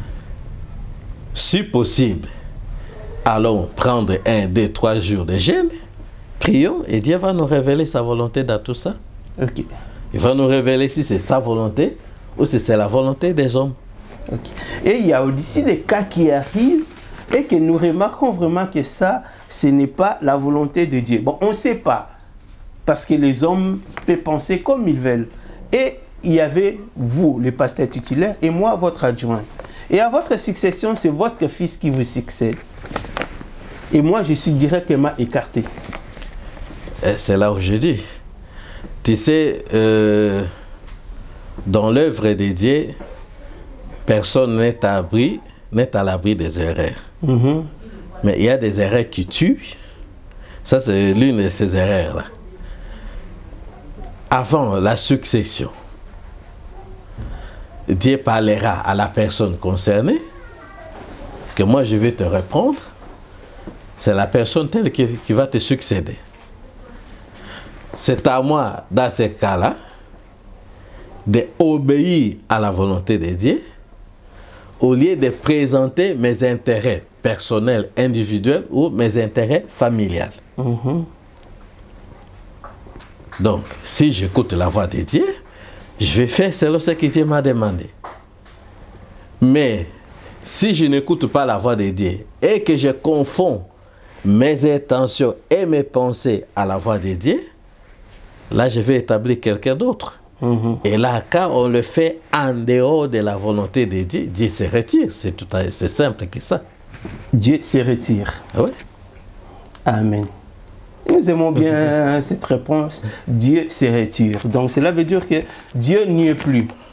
Speaker 2: Si possible, allons prendre un, deux, trois jours de jeûne, prions et Dieu va nous révéler sa volonté dans tout ça.
Speaker 1: Okay.
Speaker 2: Il va nous révéler si c'est sa volonté ou si c'est la volonté des hommes.
Speaker 1: Okay. Et il y a aussi des cas qui arrivent et que nous remarquons vraiment que ça, ce n'est pas la volonté de Dieu. Bon, on ne sait pas. Parce que les hommes peuvent penser comme ils veulent. Et il y avait vous, le pasteur titulaire, et moi, votre adjoint. Et à votre succession, c'est votre fils qui vous succède. Et moi, je suis directement écarté.
Speaker 2: C'est là où je dis. Tu sais, euh, dans l'œuvre de Dieu, personne n'est à l'abri, n'est à l'abri des erreurs. Mm-hmm. Mais il y a des erreurs qui tuent. Ça, c'est l'une de ces erreurs-là. Avant la succession, Dieu parlera à la personne concernée, que moi je vais te répondre, c'est la personne telle qui, qui va te succéder. C'est à moi, dans ces cas-là, d'obéir à la volonté de Dieu, au lieu de présenter mes intérêts personnels, individuels ou mes intérêts familiales. Mm-hmm. Donc, si j'écoute la voix de Dieu, je vais faire selon ce que Dieu m'a demandé. Mais, si je n'écoute pas la voix de Dieu et que je confonds mes intentions et mes pensées à la voix de Dieu, là, je vais établir quelqu'un d'autre. Mm-hmm. Et là, quand on le fait en dehors de la volonté de Dieu, Dieu se retire. C'est tout à, c'est simple que ça.
Speaker 1: Dieu se retire.
Speaker 2: Oui.
Speaker 1: Amen. Nous aimons bien cette réponse. Dieu se retire. Donc cela veut dire que Dieu n'y est plus.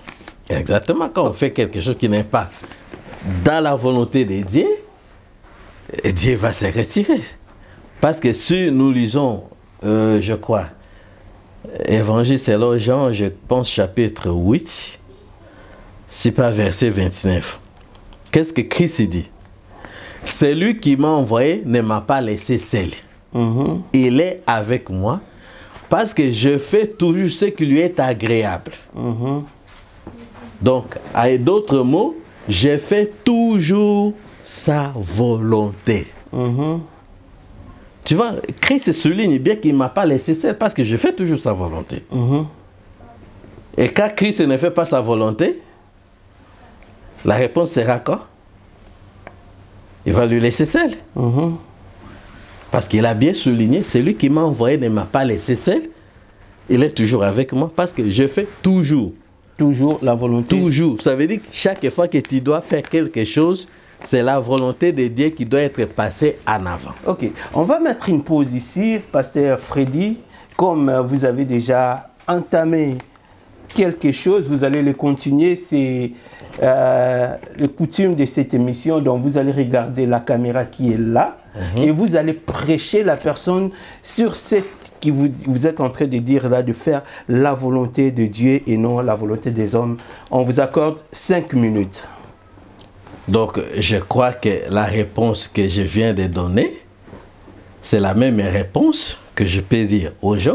Speaker 2: Exactement, quand on fait quelque chose qui n'est pas dans la volonté de Dieu, Dieu va se retirer. Parce que si nous lisons, euh, je crois, Évangile selon Jean, je pense chapitre huit, c'est pas verset vingt-neuf. Qu'est-ce que Christ dit? Celui qui m'a envoyé ne m'a pas laissé seul. Mm-hmm. Il est avec moi parce que je fais toujours ce qui lui est agréable. Mm-hmm. Donc, avec d'autres mots, je fais toujours sa volonté. Mm-hmm. Tu vois, Christ souligne bien qu'il ne m'a pas laissé seul parce que je fais toujours sa volonté. Mm-hmm. Et quand Christ ne fait pas sa volonté, la réponse sera quoi? Il va lui laisser seul. Mm-hmm. Parce qu'il a bien souligné, celui qui m'a envoyé ne m'a pas laissé seul. Il est toujours avec moi parce que je fais toujours.
Speaker 1: Toujours la volonté.
Speaker 2: Toujours. Ça veut dire que chaque fois que tu dois faire quelque chose, c'est la volonté de Dieu qui doit être passée en avant.
Speaker 1: Ok. On va mettre une pause ici, Pasteur Freddy. Comme vous avez déjà entamé quelque chose, vous allez le continuer. C'est euh, le coutume de cette émission. Donc, vous allez regarder la caméra qui est là. Mm-hmm. Et vous allez prêcher la personne sur cette qui vous, vous êtes en train de dire là, de faire la volonté de Dieu et non la volonté des hommes. On vous accorde cinq minutes.
Speaker 2: Donc, je crois que la réponse que je viens de donner, c'est la même réponse que je peux dire aux gens.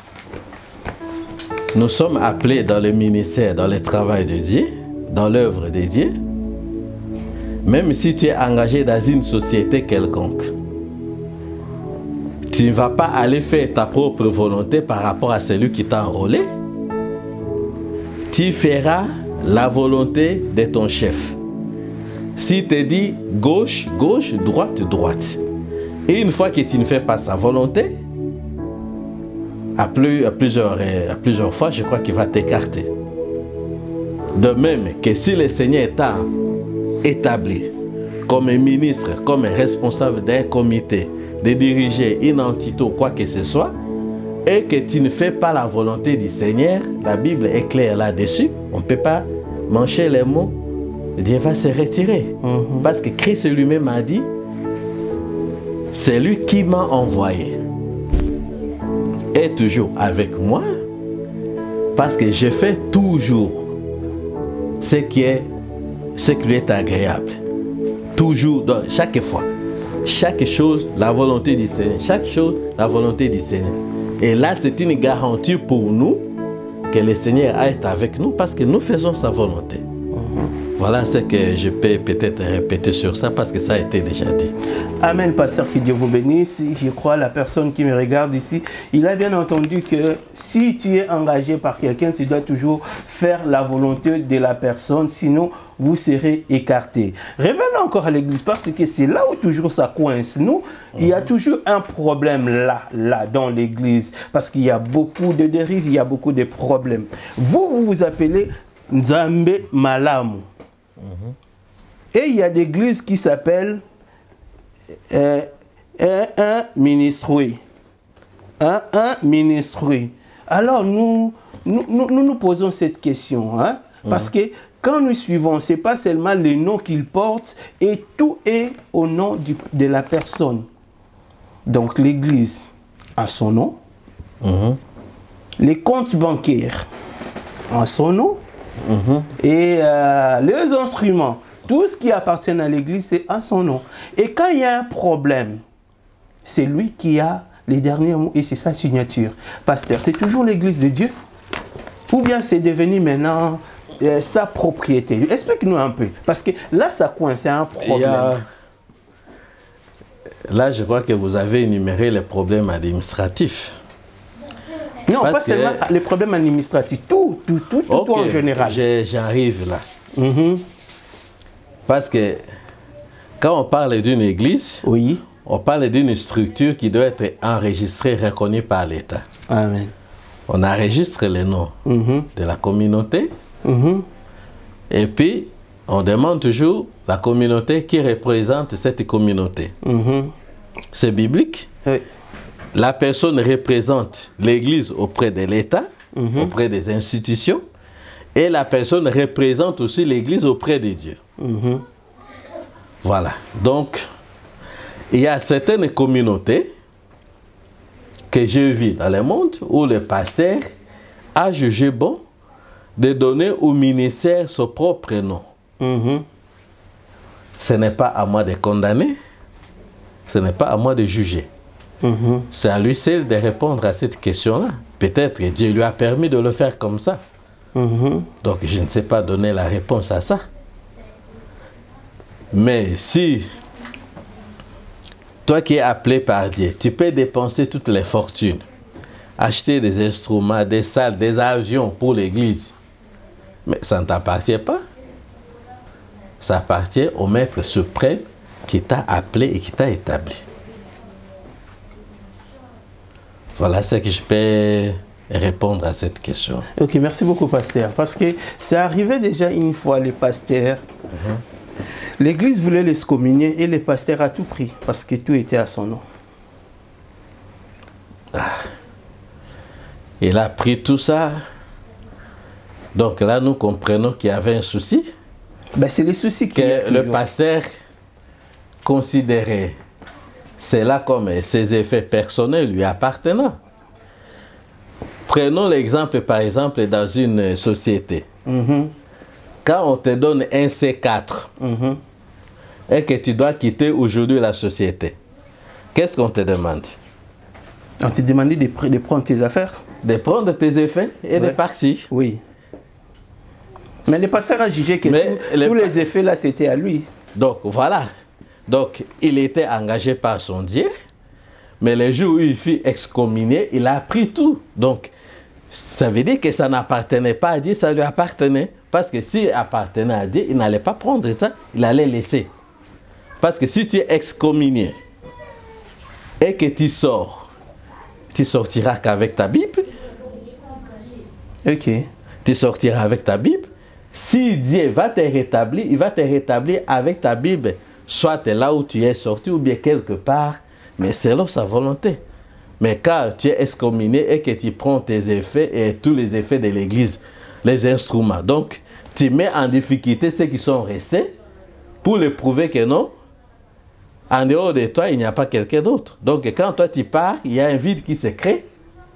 Speaker 2: Nous sommes appelés dans le ministère, dans le travail de Dieu, dans l'œuvre de Dieu. Même si tu es engagé dans une société quelconque, tu ne vas pas aller faire ta propre volonté par rapport à celui qui t'a enrôlé. Tu feras la volonté de ton chef. S'il te dit gauche, gauche, droite, droite. Et une fois que tu ne fais pas sa volonté, à, plus, à, plusieurs, à plusieurs fois, je crois qu'il va t'écarter. De même que si le Seigneur t'a établi comme un ministre, comme un responsable d'un comité, de diriger une entité ou quoi que ce soit, et que tu ne fais pas la volonté du Seigneur, la Bible est claire là-dessus, on ne peut pas mancher les mots, Dieu va se retirer. Mm-hmm. Parce que Christ lui-même a dit, c'est lui qui m'a envoyé, est toujours avec moi, parce que je fais toujours ce qui est, ce qui lui est agréable. Toujours, donc, chaque fois. Chaque chose, la volonté du Seigneur. Chaque chose, la volonté du Seigneur. Et là, c'est une garantie pour nous que le Seigneur est avec nous parce que nous faisons sa volonté. Mm-hmm. Voilà ce que je peux peut-être répéter sur ça parce que ça a été déjà dit.
Speaker 1: Amen, pasteur, que Dieu vous bénisse. Je crois la personne qui me regarde ici, il a bien entendu que si tu es engagé par quelqu'un, tu dois toujours faire la volonté de la personne, sinon vous serez écarté. Revenons encore à l'église parce que c'est là où toujours ça coince. Nous, mmh. il y a toujours un problème là, là, dans l'église parce qu'il y a beaucoup de dérives, il y a beaucoup de problèmes. Vous, vous vous appelez Nzambe Malamu. Mmh. Et il y a des églises qui s'appellent euh, un, un ministre. Un, un ministre. Alors nous nous, nous, nous nous posons cette question, hein, mmh. parce que quand nous suivons, ce n'est pas seulement le nom qu'il porte, et tout est au nom du, de la personne. Donc l'église a son nom, mm-hmm. les comptes bancaires ont son nom, mm-hmm. et euh, les instruments, tout ce qui appartient à l'église, c'est à son nom. Et quand il y a un problème, c'est lui qui a les derniers mots, et c'est sa signature. Pasteur, c'est toujours l'église de Dieu? Ou bien c'est devenu maintenant Euh, sa propriété? Explique-nous un peu, parce que là, ça coince, c'est un problème. A...
Speaker 2: Là, je crois que vous avez énuméré les problèmes administratifs.
Speaker 1: Non, parce pas que... seulement les problèmes administratifs, tout, tout, tout, tout, okay. tout en général.
Speaker 2: J'arrive là.
Speaker 1: Mm-hmm.
Speaker 2: Parce que quand on parle d'une église,
Speaker 1: oui.
Speaker 2: on parle d'une structure qui doit être enregistrée, reconnue par l'État.
Speaker 1: Amen.
Speaker 2: On enregistre les noms mm-hmm. de la communauté. Mm-hmm. Et puis, on demande toujours la communauté qui représente cette communauté. Mm-hmm. C'est biblique.
Speaker 1: Oui.
Speaker 2: La personne représente l'Église auprès de l'État, mm-hmm. auprès des institutions. Et la personne représente aussi l'Église auprès de Dieu.
Speaker 1: Mhm.
Speaker 2: Voilà. Donc, il y a certaines communautés que j'ai vues dans le monde où le pasteur a jugé bon de donner au ministère son propre nom.
Speaker 1: Mhm.
Speaker 2: Ce n'est pas à moi de condamner, ce n'est pas à moi de juger.
Speaker 1: Mhm.
Speaker 2: C'est à lui seul de répondre à cette question-là. Peut-être que Dieu lui a permis de le faire comme ça.
Speaker 1: Mhm.
Speaker 2: Donc je ne sais pas donner la réponse à ça. Mais si toi qui es appelé par Dieu, tu peux dépenser toutes les fortunes, acheter des instruments, des salles, des avions pour l'église, mais ça ne t'appartient pas. Ça appartient au maître suprême qui t'a appelé et qui t'a établi. Voilà ce que je peux répondre à cette question.
Speaker 1: Ok, merci beaucoup, pasteur. Parce que ça arrivait déjà une fois, les pasteurs.
Speaker 2: Mhm.
Speaker 1: L'église voulait l'excommunier et le pasteur a tout pris parce que tout était à son nom.
Speaker 2: Ah. Il a pris tout ça. Donc là, nous comprenons qu'il y avait un souci.
Speaker 1: Ben, c'est les soucis qui
Speaker 2: Que le pasteur considérait cela comme ses effets personnels lui appartenant. Prenons l'exemple, par exemple, dans une société.
Speaker 1: Mm-hmm.
Speaker 2: Quand on te donne un C quatre
Speaker 1: Mm-hmm.
Speaker 2: et que tu dois quitter aujourd'hui la société, qu'est-ce qu'on te demande?
Speaker 1: On t'a demandé de, pr de prendre tes affaires?
Speaker 2: De prendre tes effets et
Speaker 1: ouais.
Speaker 2: de partir.
Speaker 1: Oui. Mais le pasteur a jugé que
Speaker 2: Mais
Speaker 1: tout,
Speaker 2: le
Speaker 1: tous
Speaker 2: pa-
Speaker 1: les effets là, c'était à lui.
Speaker 2: Donc voilà. Donc il était engagé par son Dieu, mais le jour où il fut excommunié, il a pris tout. Donc ça veut dire que ça n'appartenait pas à Dieu, ça lui appartenait. Parce que s'il appartenait à Dieu, il n'allait pas prendre ça, il allait laisser. Parce que si tu es excommunié et que tu sors, tu sortiras qu'avec ta Bible.
Speaker 1: Ok.
Speaker 2: Tu sortiras avec ta Bible. Si Dieu va te rétablir, il va te rétablir avec ta Bible, soit là où tu es sorti ou bien quelque part, mais selon sa volonté. Mais quand tu es excommunié et que tu prends tes effets et tous les effets de l'Église, les instruments, donc tu mets en difficulté ceux qui sont restés pour le prouver que non, en dehors de toi, il n'y a pas quelqu'un d'autre. Donc quand toi tu pars, il y a un vide qui se crée.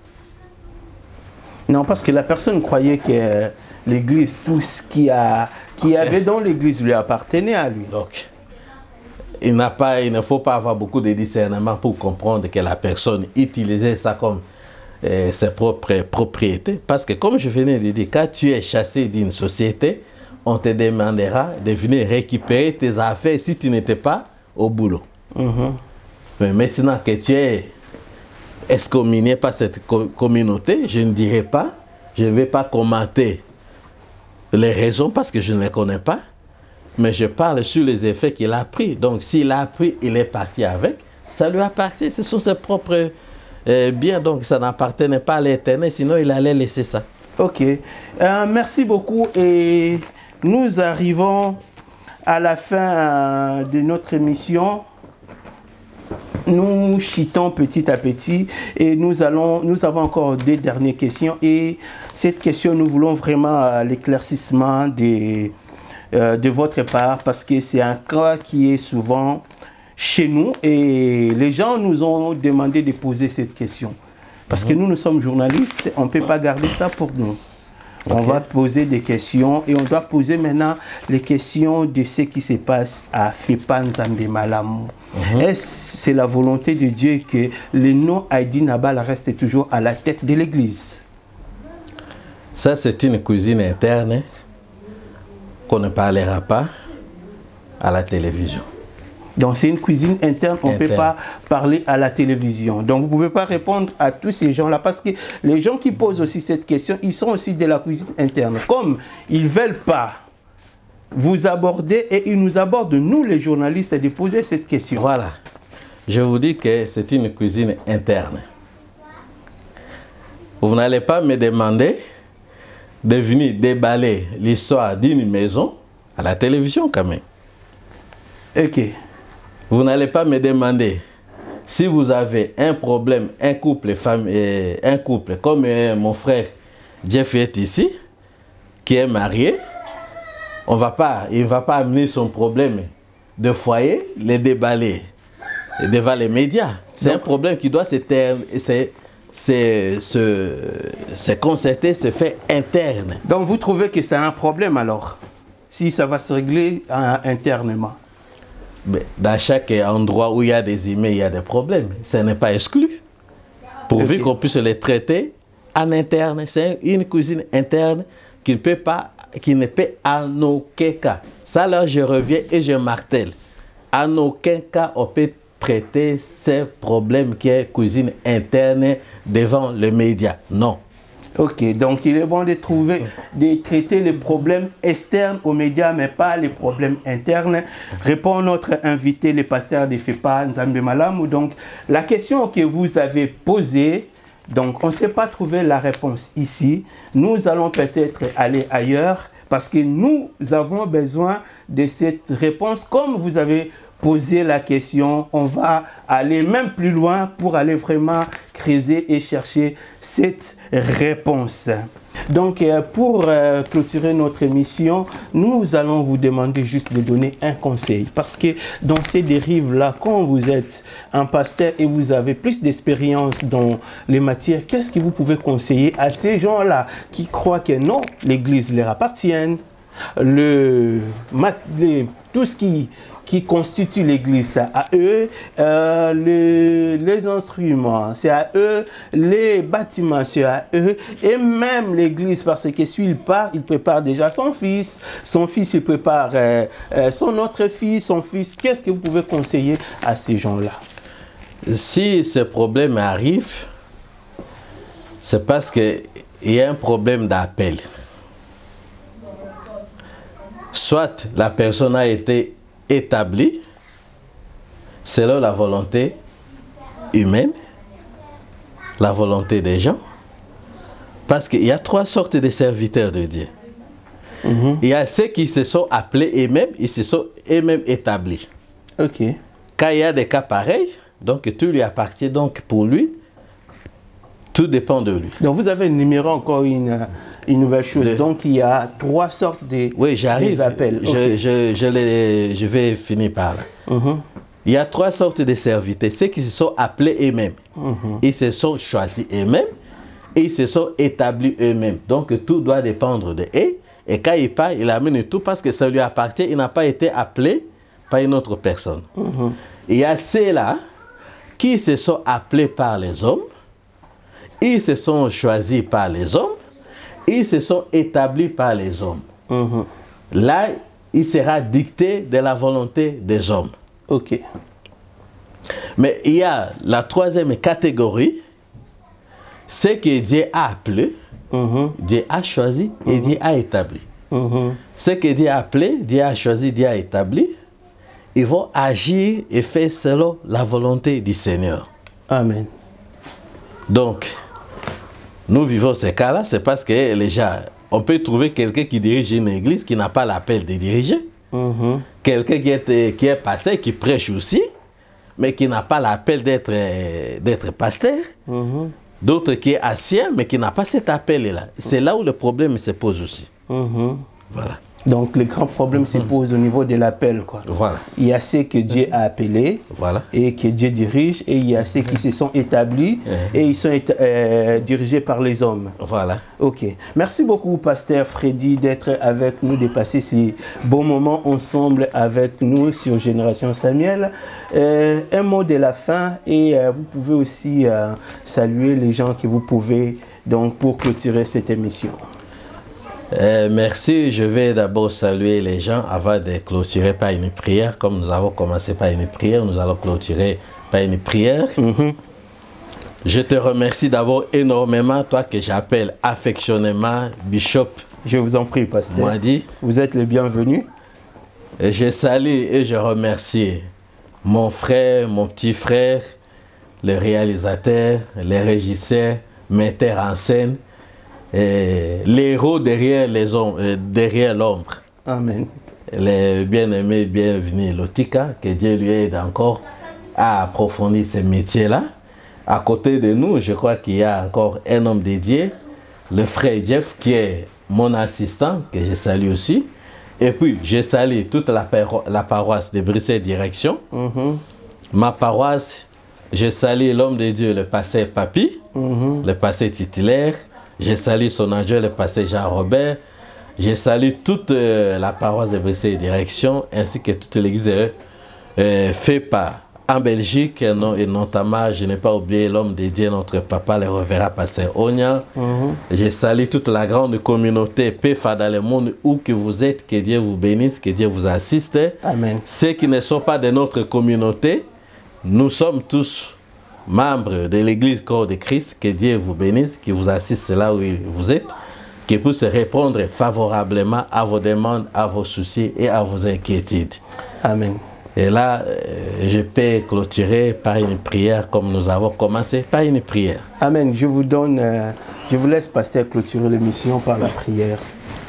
Speaker 1: Non, parce que la personne croyait que l'église, tout ce qu'il y, a, qu'il y avait dans l'église lui appartenait à lui.
Speaker 2: Donc, il, n'a pas, il ne faut pas avoir beaucoup de discernement pour comprendre que la personne utilisait ça comme euh, ses propres propriétés. Parce que comme je venais de dire, quand tu es chassé d'une société, on te demandera de venir récupérer tes affaires si tu n'étais pas au boulot.
Speaker 1: Mm-hmm.
Speaker 2: Mais maintenant que tu es excommunié par cette co communauté, je ne dirai pas, je ne vais pas commenter les raisons parce que je ne les connais pas, mais je parle sur les effets qu'il a pris. Donc s'il a pris, il est parti avec, ça lui appartient, ce sont ses propres euh, biens, donc ça n'appartenait pas à l'Éternel, sinon il allait laisser ça.
Speaker 1: Ok, euh, merci beaucoup et nous arrivons à la fin euh, de notre émission. Nous chitons petit à petit et nous, allons, nous avons encore deux dernières questions. Et cette question, nous voulons vraiment euh, l'éclaircissement de, euh, de votre part parce que c'est un cas qui est souvent chez nous et les gens nous ont demandé de poser cette question. Parce que nous, nous sommes journalistes, on ne peut pas garder ça pour nous. On okay. va poser des questions et on doit poser maintenant les questions de ce qui se passe à Fepa Nzambe Malamu. Mm-hmm. Est-ce c'est la volonté de Dieu que le nom Heidi Nabal reste toujours à la tête de l'église?
Speaker 2: Ça, c'est une cuisine interne qu'on ne parlera pas à la télévision.
Speaker 1: Donc c'est une cuisine interne, on ne peut pas parler à la télévision. Donc vous ne pouvez pas répondre à tous ces gens-là parce que les gens qui posent aussi cette question, ils sont aussi de la cuisine interne. Comme ils ne veulent pas vous aborder et ils nous abordent, nous les journalistes, de poser cette question.
Speaker 2: Voilà. Je vous dis que c'est une cuisine interne. Vous n'allez pas me demander de venir déballer l'histoire d'une maison à la télévision quand même.
Speaker 1: Ok.
Speaker 2: Vous n'allez pas me demander si vous avez un problème, un couple, femme, un couple comme mon frère Jeff est ici, qui est marié, on va pas, il ne va pas amener son problème de foyer, les déballer devant les médias. C'est un problème qui doit se, se, se, se, se concerter, se faire interne.
Speaker 1: Donc vous trouvez que c'est un problème alors, si ça va se régler euh, internement?
Speaker 2: Mais dans chaque endroit où il y a des emails, il y a des problèmes. Ce n'est pas exclu. Pourvu okay. qu'on puisse les traiter en interne. C'est une cuisine interne qui ne peut pas, qui ne peut en aucun cas. Ça là, je reviens et je martèle. En aucun cas, on peut traiter ces problèmes qui est cuisine interne devant les médias. Non.
Speaker 1: Ok, donc il est bon de trouver, de traiter les problèmes externes aux médias, mais pas les problèmes internes. Répond notre invité, le pasteur de FEPA, Nzambe Malamu. Donc, la question que vous avez posée, donc on ne sait pas trouver la réponse ici. Nous allons peut-être aller ailleurs parce que nous avons besoin de cette réponse. Comme vous avez posé la question, on va aller même plus loin pour aller vraiment creuser et chercher cette réponse. Donc, pour euh, clôturer notre émission, nous allons vous demander juste de donner un conseil. Parce que dans ces dérives-là, quand vous êtes un pasteur et vous avez plus d'expérience dans les matières, qu'est-ce que vous pouvez conseiller à ces gens-là qui croient que non, l'Église leur appartient, le, les, tout ce qui... qui constitue l'Église, c'est à eux, euh, le, les instruments, c'est à eux, les bâtiments, c'est à eux, et même l'Église, parce que s'il part, il prépare déjà son fils, son fils, il prépare euh, euh, son autre fils, son fils. Qu'est-ce que vous pouvez conseiller à ces gens-là?
Speaker 2: Si ce problème arrive, c'est parce qu'il y a un problème d'appel. Soit la personne a été établi selon la volonté humaine, la volonté des gens, parce qu'il y a trois sortes de serviteurs de Dieu. Mm-hmm. Il y a ceux qui se sont appelés eux-mêmes, ils se sont eux-mêmes établis.
Speaker 1: Ok.
Speaker 2: Quand il y a des cas pareils, donc tout lui appartient, donc pour lui, tout dépend de lui.
Speaker 1: Donc vous avez énuméré encore une, une nouvelle chose. De... Donc il y a trois sortes de
Speaker 2: oui, j'arrive.
Speaker 1: appels.
Speaker 2: Je,
Speaker 1: okay.
Speaker 2: je, je, les, je vais finir par là. Uh-huh. Il y a trois sortes de serviteurs. Ceux qui se sont appelés eux-mêmes. Uh-huh. Ils se sont choisis eux-mêmes. Et ils se sont établis eux-mêmes. Donc tout doit dépendre de eux. Et quand il part, il amène tout parce que ça lui appartient. Il n'a pas été appelé par une autre personne. Uh-huh. Il y a ceux-là qui se sont appelés par les hommes. Ils se sont choisis par les hommes, ils se sont établis par les hommes. Mm-hmm. Là, il sera dicté de la volonté des hommes.
Speaker 1: Ok.
Speaker 2: Mais il y a la troisième catégorie, c'est que Dieu a appelé, mm-hmm. Dieu a choisi et mm-hmm. Dieu a établi. Mm-hmm. Ce que Dieu a appelé, Dieu a choisi, Dieu a établi, ils vont agir et faire selon la volonté du Seigneur.
Speaker 1: Amen.
Speaker 2: Donc, nous vivons ces cas-là, c'est parce que les gens, on peut trouver quelqu'un qui dirige une église qui n'a pas l'appel de diriger. Mm-hmm. Quelqu'un qui est, qui est pasteur, qui prêche aussi, mais qui n'a pas l'appel d'être d'être pasteur. Mm-hmm. D'autres qui est ancien, mais qui n'a pas cet appel-là. C'est là où le problème se pose aussi. Mm-hmm. Voilà.
Speaker 1: Donc, le grand problème se pose au niveau de l'appel.
Speaker 2: Voilà.
Speaker 1: Il y a ceux que Dieu a appelés
Speaker 2: voilà.
Speaker 1: et que Dieu dirige, et il y a ceux qui se sont établis et ils sont euh, dirigés par les hommes.
Speaker 2: Voilà.
Speaker 1: Ok. Merci beaucoup, Pasteur Freddy, d'être avec nous, de passer ces bons moments ensemble avec nous sur Génération Samuel. Euh, un mot de la fin, et euh, vous pouvez aussi euh, saluer les gens que vous pouvez donc pour clôturer cette émission.
Speaker 2: Euh, merci. Je vais d'abord saluer les gens avant de clôturer par une prière. Comme nous avons commencé par une prière, nous allons clôturer par une prière. Mm-hmm. Je te remercie d'abord énormément, toi que j'appelle affectionnément Bishop.
Speaker 1: Je vous en prie, Pasteur.
Speaker 2: Mwadi.
Speaker 1: Vous êtes le bienvenu.
Speaker 2: Et je salue et je remercie mon frère, mon petit frère, le réalisateur, les régisseurs, metteurs en scène. L'héros derrière les hommes, euh, derrière l'ombre.
Speaker 1: Amen.
Speaker 2: Le bien-aimé, bienvenu Lotika, que Dieu lui aide encore à approfondir ce métier-là. À côté de nous, je crois qu'il y a encore un homme dédié, le frère Jeff, qui est mon assistant, que je salue aussi. Et puis, je salue toute la, la paroisse de Bruxelles Direction. Mm-hmm. Ma paroisse, je salue l'homme de Dieu, le pasteur Papi, mm-hmm. le pasteur titulaire. Je salue son adjoint, le pasteur Jean-Robert. Je salue toute euh, la paroisse de Bruxelles Direction, ainsi que toute l'église euh, faite par en Belgique, non, et notamment, je n'ai pas oublié l'homme dédié, notre papa, le reverend pasteur Onya. Mm-hmm. Je salue toute la grande communauté P F A dans le monde où que vous êtes, que Dieu vous bénisse, que Dieu vous assiste.
Speaker 1: Amen.
Speaker 2: Ceux qui ne sont pas de notre communauté, nous sommes tous membres de l'église corps de Christ, que Dieu vous bénisse, qui vous assiste là où vous êtes, qui puisse répondre favorablement à vos demandes, à vos soucis et à vos inquiétudes.
Speaker 1: Amen.
Speaker 2: Et là, je peux clôturer par une prière comme nous avons commencé, par une prière.
Speaker 1: Amen. Je vous donne, euh, je vous laisse, pasteur, clôturer l'émission par la prière.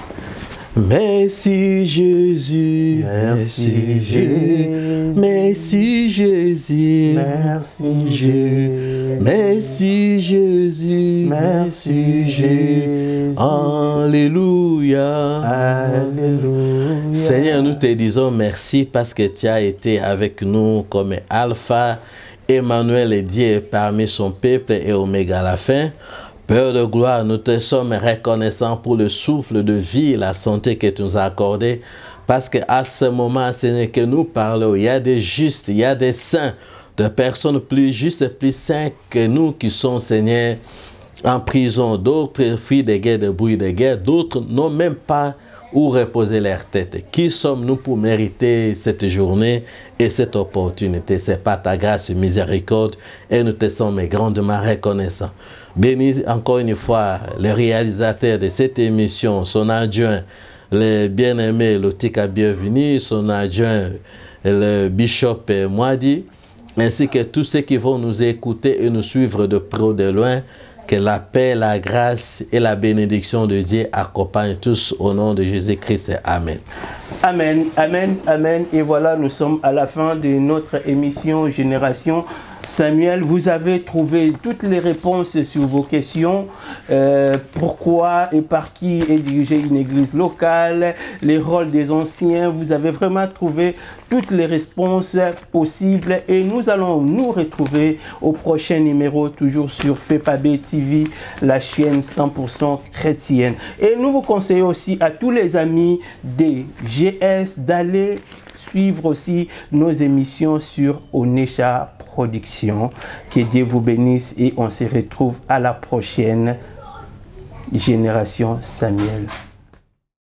Speaker 2: Merci Jésus,
Speaker 1: merci Jésus,
Speaker 2: merci Jésus,
Speaker 1: merci Jésus,
Speaker 2: merci Jésus,
Speaker 1: merci Jésus,
Speaker 2: alléluia,
Speaker 1: alléluia.
Speaker 2: Seigneur, nous te disons merci parce que tu as été avec nous comme Alpha, Emmanuel est Dieu parmi son peuple et Oméga à la fin. Père de gloire, nous te sommes reconnaissants pour le souffle de vie, la santé que tu nous as accordée. Parce qu'à ce moment, Seigneur, que nous parlons, il y a des justes, il y a des saints, des personnes plus justes et plus saintes que nous qui sont, Seigneur, en prison. D'autres fuient des guerres, des bruits de guerre. D'autres n'ont même pas où reposer leur tête. Qui sommes-nous pour mériter cette journée et cette opportunité? C'est par ta grâce et miséricorde et nous te sommes grandement reconnaissants. Bénis encore une fois le réalisateur de cette émission, son adjoint, le bien-aimé Lotika Bienvenu, son adjoint, le bishop Mwadi, ainsi que tous ceux qui vont nous écouter et nous suivre de près ou de loin. Que la paix, la grâce et la bénédiction de Dieu accompagnent tous au nom de Jésus-Christ. Amen.
Speaker 1: Amen, amen, amen. Et voilà, nous sommes à la fin de notre émission Génération Samuel. Vous avez trouvé toutes les réponses sur vos questions. Euh, pourquoi et par qui est dirigée une église locale, les rôles des anciens. Vous avez vraiment trouvé toutes les réponses possibles. Et nous allons nous retrouver au prochain numéro, toujours sur FEPAB T V, la chaîne cent pour cent chrétienne. Et nous vous conseillons aussi à tous les amis des G S d'aller suivre aussi nos émissions sur Onesha Production. Que Dieu vous bénisse et on se retrouve à la prochaine Génération Samuel.